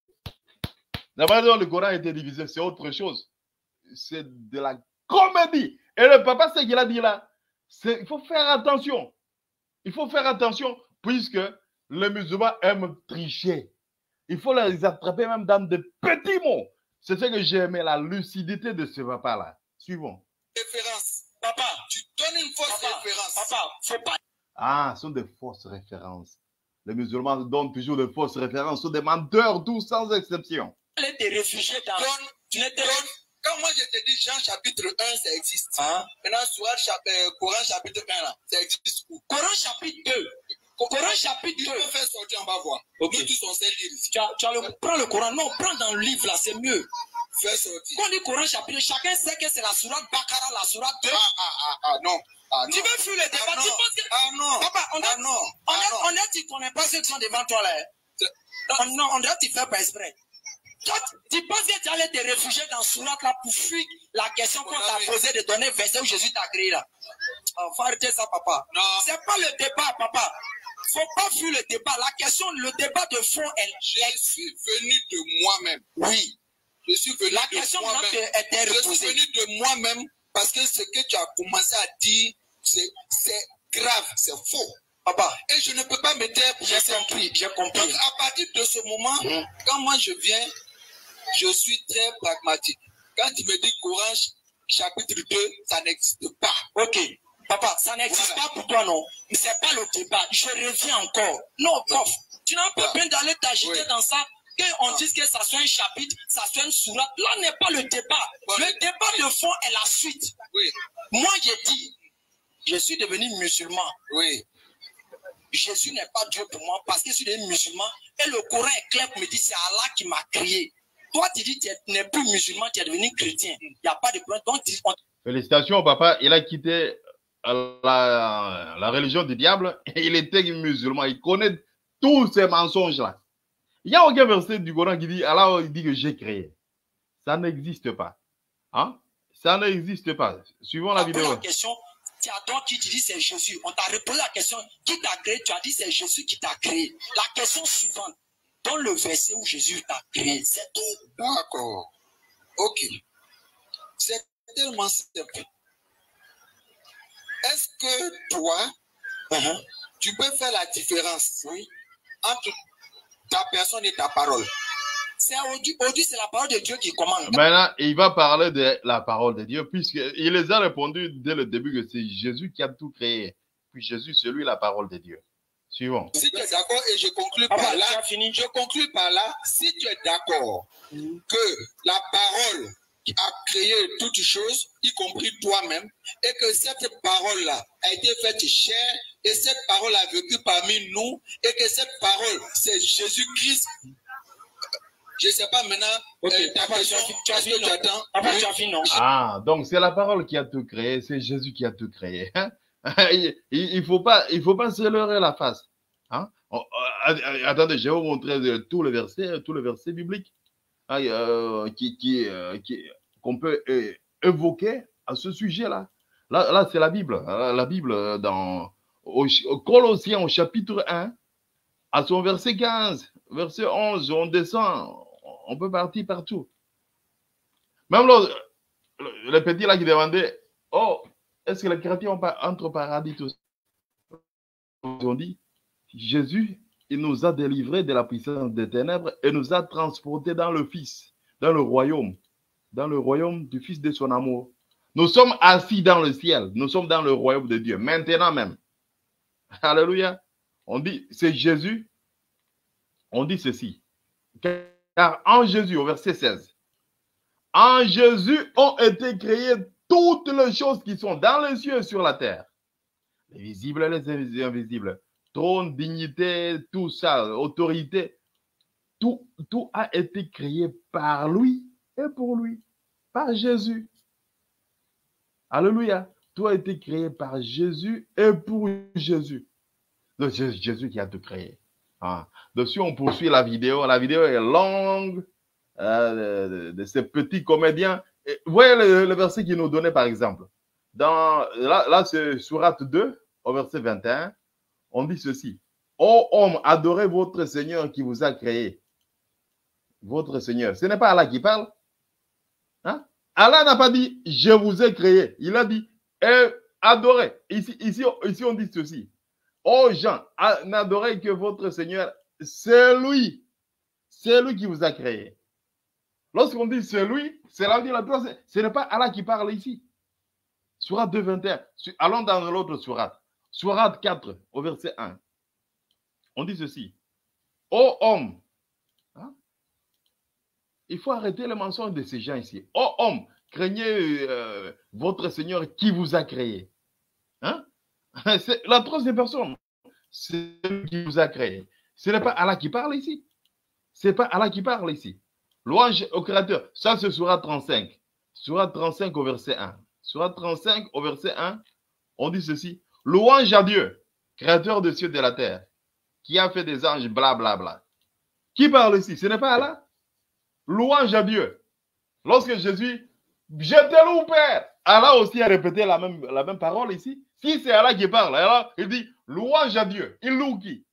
la manière dont le Coran a été divisé, c'est autre chose. C'est de la comédie. Et le papa, ce qu'il a dit là, c'est il faut faire attention. Il faut faire attention puisque les musulmans aiment tricher. Il faut les attraper même dans de petits mots. C'est ce que j'ai aimé, la lucidité de ce papa-là. Suivons. Référence. Papa, tu donnes une fausse papa, référence. Papa, faut pas. Ah, ce sont des fausses références. Les musulmans donnent toujours de fausses références. Ce sont des menteurs, tous sans exception. Les des réfugiés dans... Donne, tu ne donnes. Quand moi je te dis Jean chapitre un, ça existe. Hein? Maintenant, Sourate chapitre, Coran chapitre un, là, ça existe où? Coran chapitre deux. Coran chapitre deux. Tu peux faire sortir, on va voir. Okay. Nous tous on sait lire. Tu as, tu as le, prends le Coran. Non, prends dans le livre là, c'est mieux. Fais sortir. Quand on dit Coran chapitre, chacun sait que c'est la sourate Bakara, la sourate deux. Ah, ah, ah, ah, non. Ah, non. Tu veux fuir le débat? Ah, tu non. penses que... Ah, non. Papa, on ah, a, non. on Ah, a, non. on a, tu connais pas ceux qui sont devant toi là. On, non, on dirait que tu fais pas exprès. Toi, tu penses que tu allais te réfugier dans sourate là pour fuir la question qu'on t'a posée de donner verset où Jésus t'a créé là. Oh, faut arrêter ça, papa. Non. C'est pas le débat, papa. Faut pas fuir le débat. La question, le débat de fond, elle Je suis venu de moi-même. Oui. Je suis venu La de question moi-même. était Je suis reposée. venu de moi-même parce que ce que tu as commencé à dire, c'est grave, c'est faux. Papa, et je ne peux pas me taire pour j'ai ça. compris, j'ai compris. Donc, à partir de ce moment, mmh. quand moi je viens, je suis très pragmatique. Quand tu me dis Coran chapitre deux, ça n'existe pas. Ok. Papa, ça n'existe voilà. pas pour toi, non. Mais c'est pas le débat. Je reviens encore. Non, prof. Tu n'as pas besoin d'aller t'agiter oui. dans ça. Qu'on dise que ça soit un chapitre, ça soit une sourate. Là n'est pas le débat. Bon, le débat oui. de fond est la suite. Oui. Moi, j'ai dit, je suis devenu musulman. Oui. Jésus n'est pas Dieu pour moi parce que je suis devenu musulman. Et le Coran est clair pour me dire c'est Allah qui m'a créé. Toi, tu dis que tu n'es plus musulman, tu es devenu chrétien. Il n'y a pas de problème. Donc, tu... Félicitations, papa. Il a quitté la, la religion du diable et il était musulman. Il connaît tous ces mensonges-là. Il n'y a aucun verset du Coran qui dit Allah il dit que j'ai créé. Ça n'existe pas. Hein? Ça n'existe pas. Suivons la vidéo. La question, tu as donc qui dit c'est Jésus. On t'a reposé la question qui t'a créé. Tu as dit c'est Jésus qui t'a créé. La question suivante. dans le verset où Jésus t'a créé. C'est tout. D'accord. Ok. C'est tellement simple. Est-ce que toi, uh-huh, tu peux faire la différence, oui, entre ta personne et ta parole? C'est aujourd'hui, c'est la parole de Dieu qui commande. Maintenant, il va parler de la parole de Dieu, puisqu'il les a répondu dès le début que c'est Jésus qui a tout créé. Puis Jésus, c'est lui la parole de Dieu. Suivant. Si tu es d'accord, et je conclus ah par bah, là, je conclus par là, si tu es d'accord mm. que la parole a créé toutes choses, y compris toi-même, et que cette parole-là a été faite chair, et cette parole a vécu parmi nous, et que cette parole, c'est Jésus-Christ. Je ne sais pas maintenant, okay. euh, ta question, tu as fini, non? Ah, donc c'est la parole qui a tout créé, c'est Jésus qui a tout créé. Hein? il ne faut pas, il faut pas se leurrer la face. Hein? Oh, euh, attendez, je vais vous montrer tout le verset, tout le verset biblique hein, euh, qui, qui, euh, qui, qu'on peut euh, évoquer à ce sujet-là. Là, là c'est la Bible. La Bible dans au, au Colossiens au chapitre un, à son verset quinze, verset onze, on descend, on peut partir partout. Même le, le, le petit là qui demandait, oh, est-ce que les chrétiens entrent au paradis tous? Ils ont dit, Jésus, il nous a délivrés de la puissance des ténèbres et nous a transportés dans le Fils, dans le royaume, dans le royaume du Fils de son amour. Nous sommes assis dans le ciel, nous sommes dans le royaume de Dieu, maintenant même. Alléluia. On dit, c'est Jésus, on dit ceci. Car en Jésus, au verset seize, en Jésus ont été créées toutes les choses qui sont dans les cieux et sur la terre. Les visibles et les invisibles. Trône, dignité, tout ça, autorité. Tout, tout a été créé par lui et pour lui. Par Jésus. Alléluia. Tout a été créé par Jésus et pour Jésus. C'est Jésus qui a tout créé. Ah. Dessus, on poursuit la vidéo. La vidéo est longue euh, de, de ces petits comédiens. Et vous voyez le, le verset qu'il nous donnait, par exemple. Dans, là, là c'est Sourate deux, au verset vingt et un. On dit ceci. Ô homme, adorez votre Seigneur qui vous a créé. Votre Seigneur. Ce n'est pas Allah qui parle. Hein? Allah n'a pas dit, je vous ai créé. Il a dit, eh, adorez. Ici, ici, ici, on dit ceci. Ô gens, n'adorez que votre Seigneur. C'est lui. C'est lui qui vous a créé. Lorsqu'on dit c'est lui, c'est là où dit la place. Ce n'est pas Allah qui parle ici. Sourate deux, vingt et un. Allons dans l'autre sourate. Sourate quatre, au verset un. On dit ceci. Ô homme, hein? Il faut arrêter le mensonge de ces gens ici. Ô homme, craignez euh, votre Seigneur qui vous a créé. Hein? C'est la troisième personne. C'est lui qui vous a créé. Ce n'est pas Allah qui parle ici. Ce n'est pas Allah qui parle ici. Louange au Créateur. Ça, c'est Sourate trente-cinq. Sourate trente-cinq au verset un. Sourate trente-cinq au verset un, on dit ceci. Louange à Dieu, Créateur des cieux et de la terre, qui a fait des anges, blablabla. Bla, bla. Qui parle ici? Ce n'est pas Allah. Louange à Dieu. Lorsque Jésus, je te loue, Père. Allah aussi a répété la même, la même parole ici. Si c'est Allah qui parle, alors il dit louange à Dieu. Il loue qui?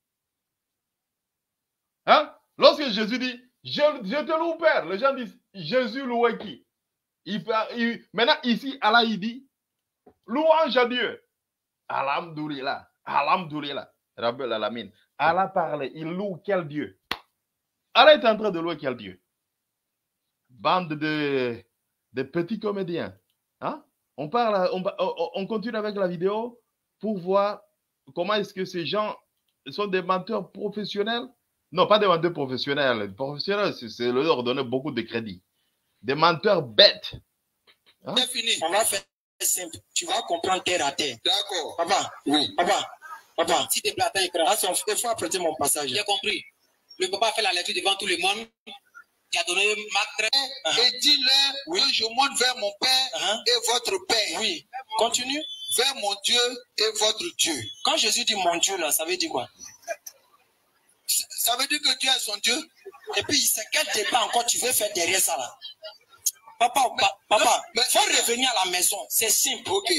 Hein? Lorsque Jésus dit, je, je te loue, Père, les gens disent, Jésus louait qui? il, il, Maintenant, ici, Allah, il dit, louange à Dieu. Alhamdoulilah. Alhamdoulilah. Rabbel Alamin. Allah parlait, il loue quel Dieu? Allah est en train de louer quel Dieu? Bande de, de petits comédiens. Hein? On, parle, on, on continue avec la vidéo pour voir comment est-ce que ces gens sont des menteurs professionnels. Non, pas des menteurs professionnels. Les professionnels, c'est leur donner beaucoup de crédit. Des menteurs bêtes. Hein? C'est fini. On va faire simple. Tu vas comprendre terre à terre. D'accord. Papa, oui. Papa, papa, si t'es platin écran, il faut apprêter mon passage. J'ai compris. Le papa fait la lecture devant tout le monde. Qui a donné ma uh -huh. Et dis-leur oui. Que je monte vers mon Père uh -huh. et votre Père. Oui. Continue. Vers mon Dieu et votre Dieu. Quand Jésus dit mon Dieu, là, ça veut dire quoi? Ça veut dire que Dieu est son Dieu. Et puis, c'est quel débat encore tu veux faire derrière ça, là? Papa, mais, pa, papa, il faut revenir à la maison. C'est simple. Ok.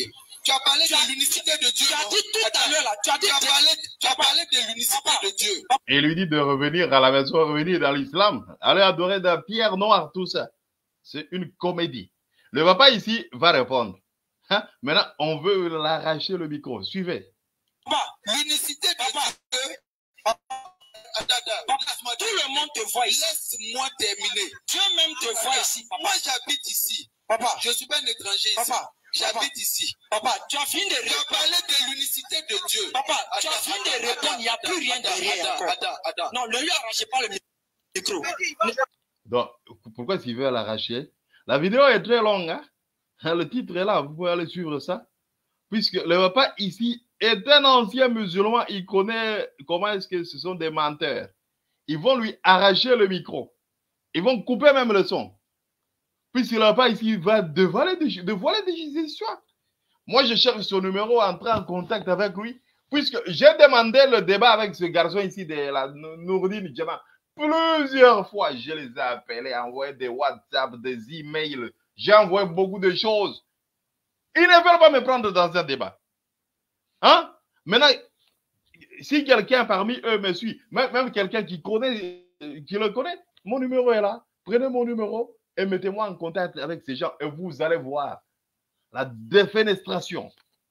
Tu as parlé de l'unicité de Dieu. Tu as dit tout à l'heure là. Tu as dit. Tu as parlé, tu as parlé de l'unicité de Dieu. Et lui dit de revenir à la maison, revenir dans l'islam. Aller adorer de la pierre noire, tout ça. C'est une comédie. Le papa ici va répondre. Hein? Maintenant, on veut l'arracher le micro. Suivez. Papa, L'unicité de Papa. Dieu. Papa, Attends, attends, Papa, laisse-moi tout le monde te voit ici. Laisse-moi terminer. Dieu même te voit ici, papa. Moi, j'habite ici. Papa, Je ne suis pas un étranger ici. Papa, J'habite ici. Papa, tu as fini de Tu as répondre. parlé de l'unicité de Dieu. Papa, tu as Attends, fini de attends, répondre. Il n'y a plus rien attends, derrière. attends, encore. attends, attends. Non, ne lui arrachez pas le micro. Donc, pourquoi s'il veut l'arracher? La vidéo est très longue. Hein? Le titre est là. Vous pouvez aller suivre ça. Puisque le papa ici est un ancien musulman. Il connaît comment est-ce que ce sont des menteurs. Ils vont lui arracher le micro. Ils vont couper même le son. Puisque le papa ici va dévoiler des, dévoiler des histoires. Moi, je cherche son numéro, entrer en contact avec lui. Puisque j'ai demandé le débat avec ce garçon ici de la Nourdine Djama. Plusieurs fois, je les ai appelés, envoyé des WhatsApp, des emails. J'ai envoyé beaucoup de choses. Ils ne veulent pas me prendre dans un débat. Hein? Maintenant, si quelqu'un parmi eux me suit, même, même quelqu'un qui connaît, qui le connaît, mon numéro est là. Prenez mon numéro et mettez-moi en contact avec ces gens et vous allez voir la défenestration.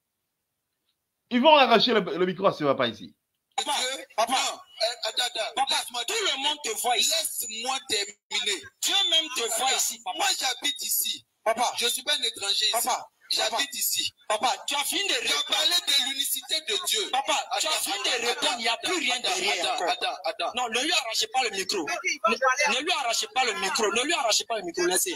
Ils vont arracher le, le micro à ce papa ici. Papa, Dieu, papa, non, euh, attends, attends, papa, laisse-moi tout le monde te voit ici. Laisse-moi terminer. Dieu même te voit ici, papa. Moi, j'habite ici. Papa, Je ne suis pas un étranger ici. Papa, J'habite ici. Papa, tu as fini de Tu as répondre. parlé de l'unicité de Dieu. Papa, tu as Attends, fini attends, de répondre. Il n'y a plus rien attends, derrière. attends, encore. attends, attends. Non, ne lui arrachez pas le micro. Ne, ne lui arrachez pas le micro. Ne lui arrachez pas le micro. Laissez.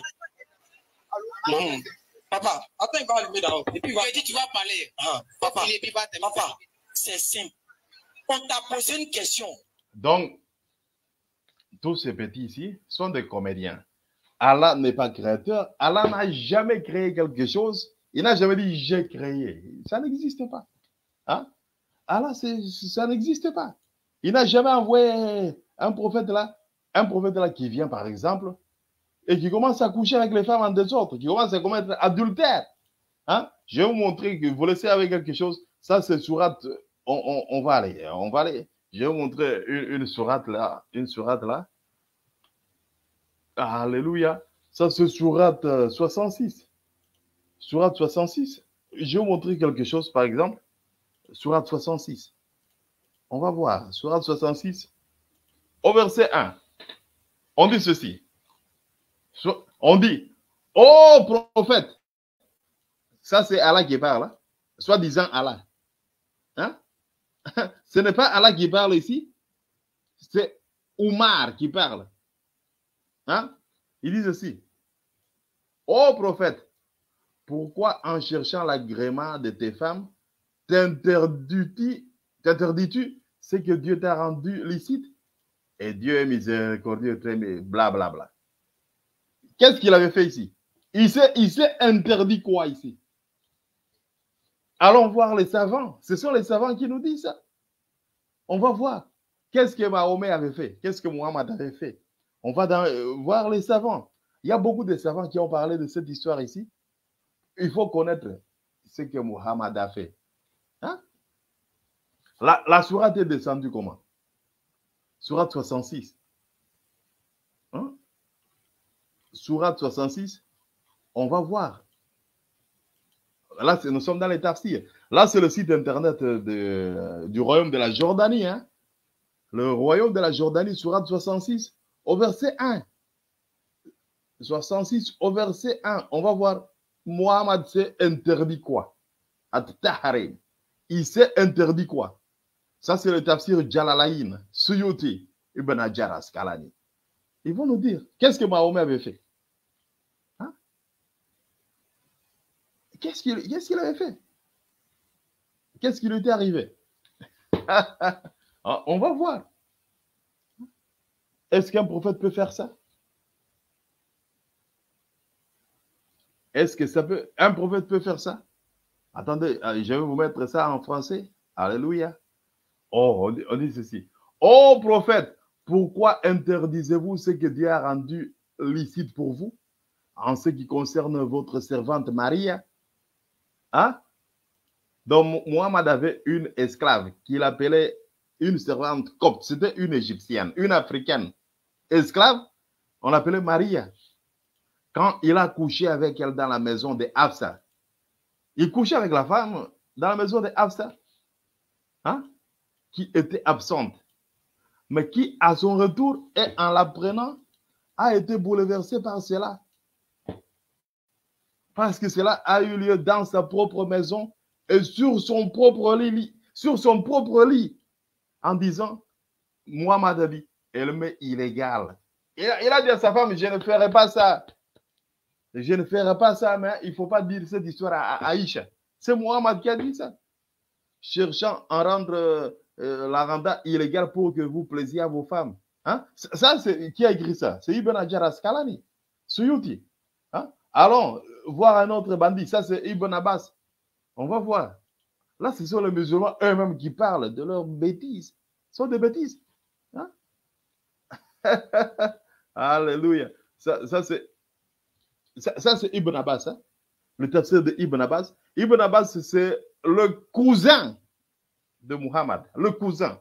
Non. Papa, attends, il va allumer d'abord. Et puis il va. Tu as dit tu vas parler. Ah, papa, Il est vivant, t'es papa, c'est simple. On t'a posé une question. Donc, tous ces petits ici sont des comédiens. Allah n'est pas créateur. Allah n'a jamais créé quelque chose. Il n'a jamais dit j'ai créé. Ça n'existe pas. Hein? Allah, ça n'existe pas. Il n'a jamais envoyé un prophète là, un prophète là qui vient par exemple et qui commence à coucher avec les femmes en désordre, qui commence à commettre adultère. Hein? Je vais vous montrer que vous laissez avec quelque chose. Ça, c'est sourate. On, on, on va aller. On va aller. Je vais vous montrer une, une sourate là. Une sourate là. Alléluia. Ça, c'est sourate soixante-six. Sourate soixante-six. Je vais vous montrer quelque chose, par exemple. Sourate soixante-six. On va voir. Sourate soixante-six. Au verset un. On dit ceci. On dit, ô prophète. Ça, c'est Allah qui parle. Hein? Soit disant Allah. Hein? Ce n'est pas Allah qui parle ici. C'est Oumar qui parle. Hein? Il dit ceci. Ô prophète, pourquoi en cherchant l'agrément de tes femmes, t'interdis-tu t'interdis-tu ce que Dieu t'a rendu licite? Et Dieu est miséricordieux, très blablabla. Bla, bla. Qu'est-ce qu'il avait fait ici? Il s'est, il s'est interdit quoi ici? Allons voir les savants. Ce sont les savants qui nous disent ça. On va voir. Qu'est-ce que Mahomet avait fait? Qu'est-ce que Mohammed avait fait? On va dans, euh, voir les savants. Il y a beaucoup de savants qui ont parlé de cette histoire ici. Il faut connaître ce que Mohammed a fait. Hein? La, la sourate est descendue comment? Sourate soixante-six. Hein? Sourate soixante-six. On va voir. Là, nous sommes dans les tafsirs. Là, c'est le site internet de, du royaume de la Jordanie. Hein? Le royaume de la Jordanie, sourate soixante-six, au verset un. soixante-six, au verset un. On va voir, Mohammed s'est interdit quoi? At-Tahrim. Il s'est interdit quoi? Ça, c'est le tafsir Jalalayn, Suyuti, Ibn Hajar Asqalani. Ils vont nous dire, qu'est-ce que Mahomet avait fait? Hein? Qu'est-ce qu'il qu'est-ce qu'il avait fait? Qu'est-ce qui lui était arrivé? On va voir. Est-ce qu'un prophète peut faire ça? Est-ce que ça peut, un prophète peut faire ça? Attendez, je vais vous mettre ça en français. Alléluia. Oh, on dit, on dit ceci. Oh prophète, pourquoi interdisez-vous ce que Dieu a rendu licite pour vous en ce qui concerne votre servante Maria? Hein? Donc, Mohammed avait une esclave qu'il appelait une servante copte. C'était une égyptienne, une africaine. Esclave, on l'appelait Maria. Quand il a couché avec elle dans la maison de Hafsa, il couchait avec la femme dans la maison de Hafsa, hein, qui était absente, mais qui, à son retour, et en l'apprenant, a été bouleversé par cela. Parce que cela a eu lieu dans sa propre maison et sur son propre lit, sur son propre lit, en disant, Mohammed a dit, elle m'est illégale. Il a, il a dit à sa femme, je ne ferai pas ça. Je ne ferai pas ça, mais il ne faut pas dire cette histoire à Aïcha. C'est Mohammed qui a dit ça. Cherchant à rendre euh, la renda illégale pour que vous plaisiez à vos femmes. Hein? Ça, c'est qui a écrit ça? C'est Ibn Hajar Asqalani, Suyuti. Hein? Allons voir un autre bandit. Ça, c'est Ibn Abbas. On va voir. Là, ce sont les musulmans eux-mêmes qui parlent de leurs bêtises. Ce sont des bêtises. Hein? Alléluia. Ça, ça c'est ça, ça c'est Ibn Abbas. Hein? Le tafsir de Ibn Abbas. Ibn Abbas, c'est le cousin de Muhammad. Le cousin.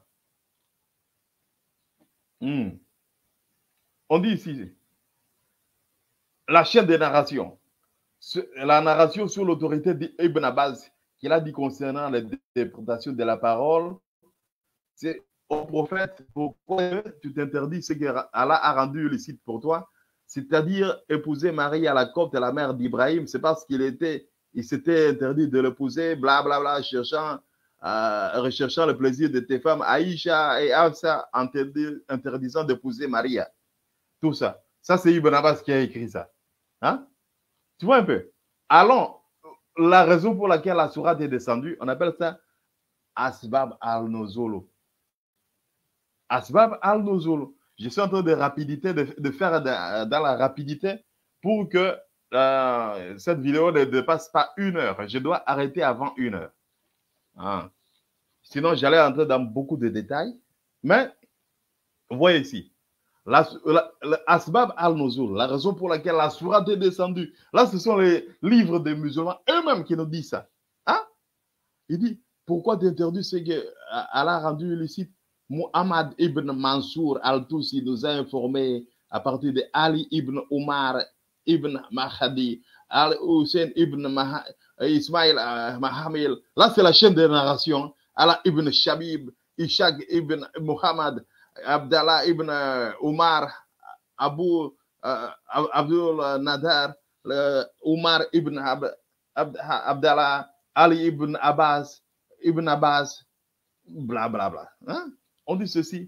Hmm. On dit ici, la chaîne des narrations. La narration sur l'autorité d'Ibn Abbas, qu'il a dit concernant l'interprétation de la parole, c'est au prophète, pourquoi tu t'interdis ce que Allah a rendu illicite pour toi, c'est-à-dire épouser Marie à la copte, la mère d'Ibrahim, c'est parce qu'il était, il s'était interdit de l'épouser, blablabla, cherchant, euh, recherchant le plaisir de tes femmes, Aïcha et Hafsa, interdis, interdisant d'épouser Maria. Tout ça. Ça, c'est Ibn Abbas qui a écrit ça. Hein? Tu vois un peu? Allons, la raison pour laquelle la sourate est descendue, on appelle ça Asbab al-Nuzul. Asbab al-Nuzul. Je suis en train de rapidité, de, de faire de, dans la rapidité pour que euh, cette vidéo ne dépasse pas une heure. Je dois arrêter avant une heure. Hein. Sinon, j'allais entrer dans beaucoup de détails. Mais, voyez ici. La, la, la Asbab al-Nuzul, la raison pour laquelle la sourate est descendue. Là, ce sont les livres des musulmans eux-mêmes qui nous disent ça. Hein? Il dit, pourquoi t'interdis ce que Allah a rendu illicite? Muhammad ibn Mansour al-Tusi nous a informé à partir de Ali ibn Umar ibn Mahdi, Al-Hussein ibn Mah Ismail uh, Mahamil. Là, c'est la chaîne de narration. Allah ibn Shabib, Ishaq ibn Muhammad, Abdallah ibn Umar, Abu uh, Abdul Nadar, uh, Umar ibn Ab, Ab, Abdallah, Ali ibn Abbas, ibn Abbas, bla bla bla. Hein? On dit ceci.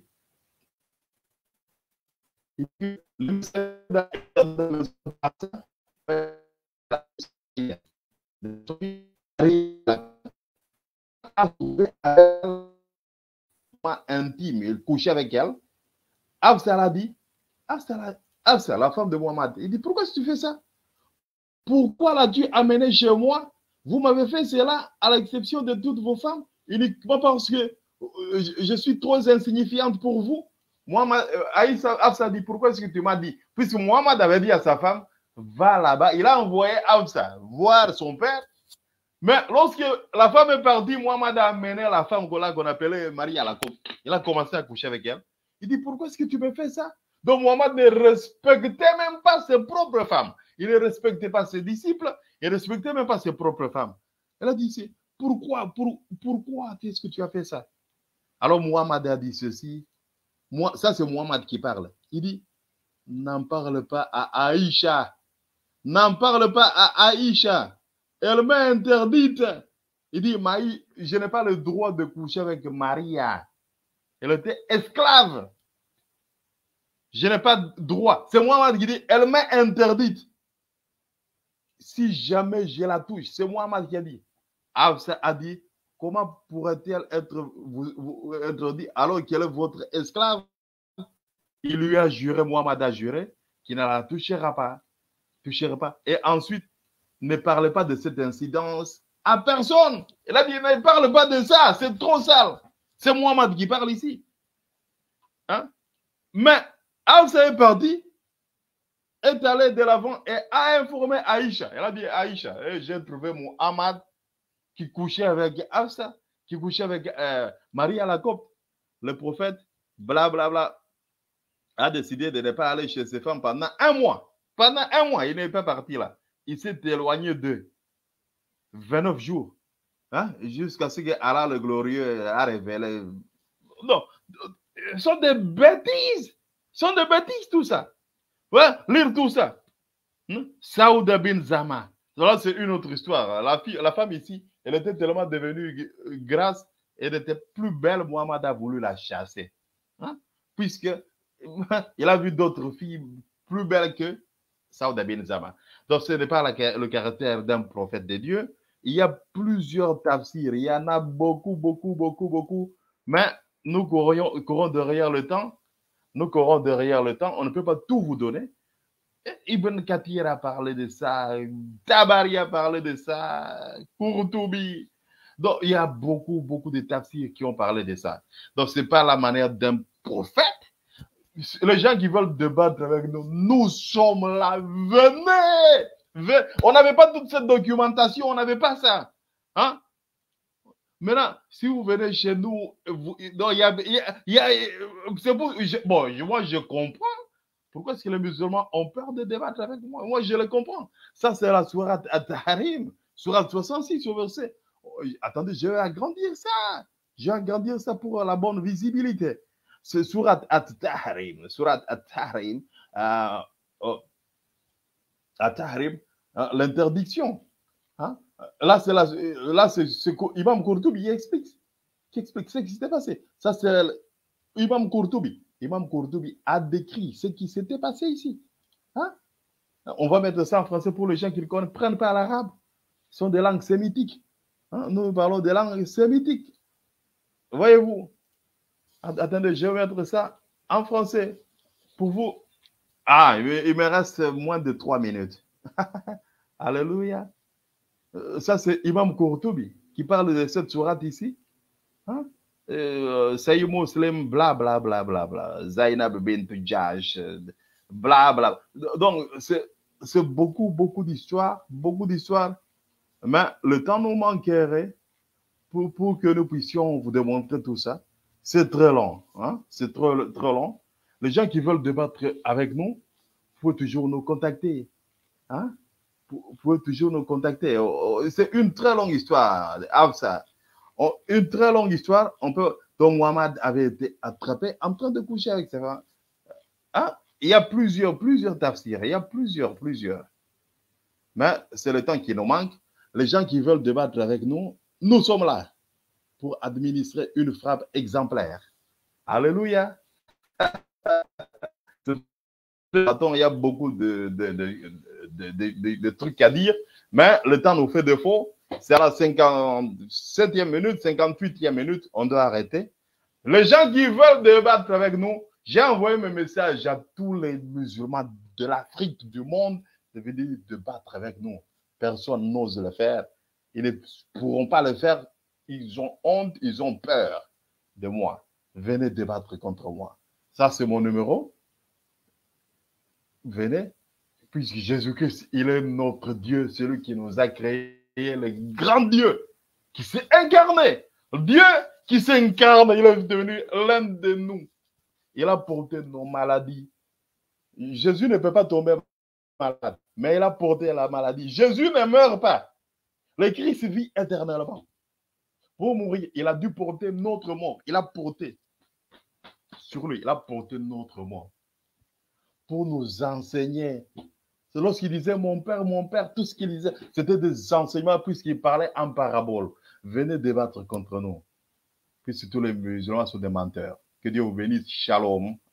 Intime, il couchait avec elle. Hafsa a dit, Hafsa, la femme de Muhammad, il dit, pourquoi tu fais ça? Pourquoi l'as-tu amené chez moi? Vous m'avez fait cela à l'exception de toutes vos femmes, uniquement parce que je suis trop insignifiante pour vous. Muhammad, Aïssa Hafsa dit, pourquoi est-ce que tu m'as dit? Puisque Muhammad avait dit à sa femme, va là-bas. Il a envoyé Hafsa voir son père. Mais lorsque la femme est partie, Muhammad a amené la femme qu'on appelait Marie à la côte. Il a commencé à coucher avec elle. Il dit, pourquoi est-ce que tu me fais ça? Donc Muhammad ne respectait même pas ses propres femmes. Il ne respectait pas ses disciples. Il ne respectait même pas ses propres femmes. Elle a dit, pourquoi, pour, pourquoi est-ce que tu as fait ça? Alors Muhammad a dit ceci. Moi, ça, c'est Muhammad qui parle. Il dit, n'en parle pas à Aïcha. N'en parle pas à Aïcha. Elle m'a interdite. Il dit, Maï, je n'ai pas le droit de coucher avec Maria. Elle était esclave. Je n'ai pas de droit. C'est Muhammad qui dit, elle m'a interdite. Si jamais je la touche, c'est Muhammad qui a dit. Hafsa a dit, comment pourrait-elle être vous, vous, interdite alors qu'elle est votre esclave? Il lui a juré, Muhammad a juré, qu'il ne la touchera pas. Touchera pas. Et ensuite, ne parlez pas de cette incidence à personne. Il a dit, ne parle pas de ça, c'est trop sale. C'est Muhammad qui parle ici. Hein? Mais Hafsa est parti, est allé de l'avant et a informé Aïcha. Elle a dit, Aïcha, hey, j'ai trouvé Muhammad qui couchait avec Afsa, qui couchait avec euh, Marie à la Copte. Le prophète, blablabla, bla, bla, a décidé de ne pas aller chez ses femmes pendant un mois. Pendant un mois, il n'est pas parti là. Il s'est éloigné d'eux. vingt-neuf jours. Hein? Jusqu'à ce que Allah le glorieux a révélé. Non, ce sont des bêtises. Ce sont des bêtises tout ça. Ouais, lire tout ça. Hmm? Saouda bin Zama. Là, c'est une autre histoire. La, fille, la femme ici, elle était tellement devenue grasse, elle était plus belle. Mohamed a voulu la chasser. Hein? Puisque il a vu d'autres filles plus belles que Saouda bin Zama. Donc, ce n'est pas la, le caractère d'un prophète de Dieu. Il y a plusieurs tafsirs. Il y en a beaucoup, beaucoup, beaucoup, beaucoup. Mais nous courons, courons derrière le temps. Nous courons derrière le temps. On ne peut pas tout vous donner. Ibn Kathir a parlé de ça. Tabari a parlé de ça. Courtoubi. Donc, il y a beaucoup, beaucoup de tafsirs qui ont parlé de ça. Donc, ce n'est pas la manière d'un prophète. Les gens qui veulent débattre avec nous, nous sommes là. Venez! Venez. On n'avait pas toute cette documentation. On n'avait pas ça. Hein? Maintenant, si vous venez chez nous, vous, donc, il y a, il y a, il y a, c'est pour, je, bon, moi, je comprends. Pourquoi est-ce que les musulmans ont peur de débattre avec moi? Moi, je le comprends. Ça, c'est la sourate At-Tahrim, sourate soixante-six, au verset. Oh, attendez, je vais agrandir ça. Je vais agrandir ça pour la bonne visibilité. C'est sourate At-Tahrim, sourate At-Tahrim, euh, oh, At-Tahrim, euh, l'interdiction. Hein? Là, c'est là, là c'est ce qu'Imam Courtoubi explique. Qui explique ce qui s'était passé. Ça, c'est Imam Courtoubi. Imam Courtoubi a décrit ce qui s'était passé ici. Hein? On va mettre ça en français pour les gens qui ne comprennent pas l'arabe. Ce sont des langues sémitiques. Hein? Nous parlons des langues sémitiques. Voyez-vous? Attendez, je vais mettre ça en français pour vous. Ah, il me reste moins de trois minutes. Alléluia. Ça, c'est Imam Courtoubi qui parle de cette sourate ici. Hein? Euh, Sayyid Muslim, bla bla bla bla bla. Zainab bint Jash, bla bla. Donc, c'est beaucoup, beaucoup d'histoires, beaucoup d'histoires. Mais le temps nous manquerait pour, pour que nous puissions vous démontrer tout ça. C'est très long. Hein? C'est très, très long. Les gens qui veulent débattre avec nous, il faut toujours nous contacter. Hein? Vous pouvez toujours nous contacter. C'est une très longue histoire. Une très longue histoire. On peut... Donc, Mohamed avait été attrapé en train de coucher avec ses femmes. Hein? Il y a plusieurs, plusieurs tafsirs. Il y a plusieurs, plusieurs. Mais c'est le temps qui nous manque. Les gens qui veulent débattre avec nous, nous sommes là pour administrer une frappe exemplaire. Alléluia. Attends, il y a beaucoup de, de, de, de, de, de, de trucs à dire, mais le temps nous fait défaut. C'est à la cinquante-septième minute, cinquante-huitième minute, on doit arrêter. Les gens qui veulent débattre avec nous, j'ai envoyé mes messages à tous les musulmans de l'Afrique, du monde, de venir débattre avec nous. Personne n'ose le faire. Ils ne pourront pas le faire. Ils ont honte, ils ont peur de moi. Venez débattre contre moi. Ça, c'est mon numéro. Venez, puisque Jésus-Christ, il est notre Dieu, celui qui nous a créé, le grand Dieu, qui s'est incarné. Dieu qui s'incarne, il est devenu l'un de nous. Il a porté nos maladies. Jésus ne peut pas tomber malade, mais il a porté la maladie. Jésus ne meurt pas. Le Christ vit éternellement. Pour mourir, il a dû porter notre mort. Il a porté sur lui, il a porté notre mort. Pour nous enseigner. C'est lorsqu'il disait mon père, mon père, tout ce qu'il disait, c'était des enseignements puisqu'il parlait en parabole. Venez débattre contre nous. Puisque tous les musulmans sont des menteurs. Que Dieu vous bénisse. Shalom.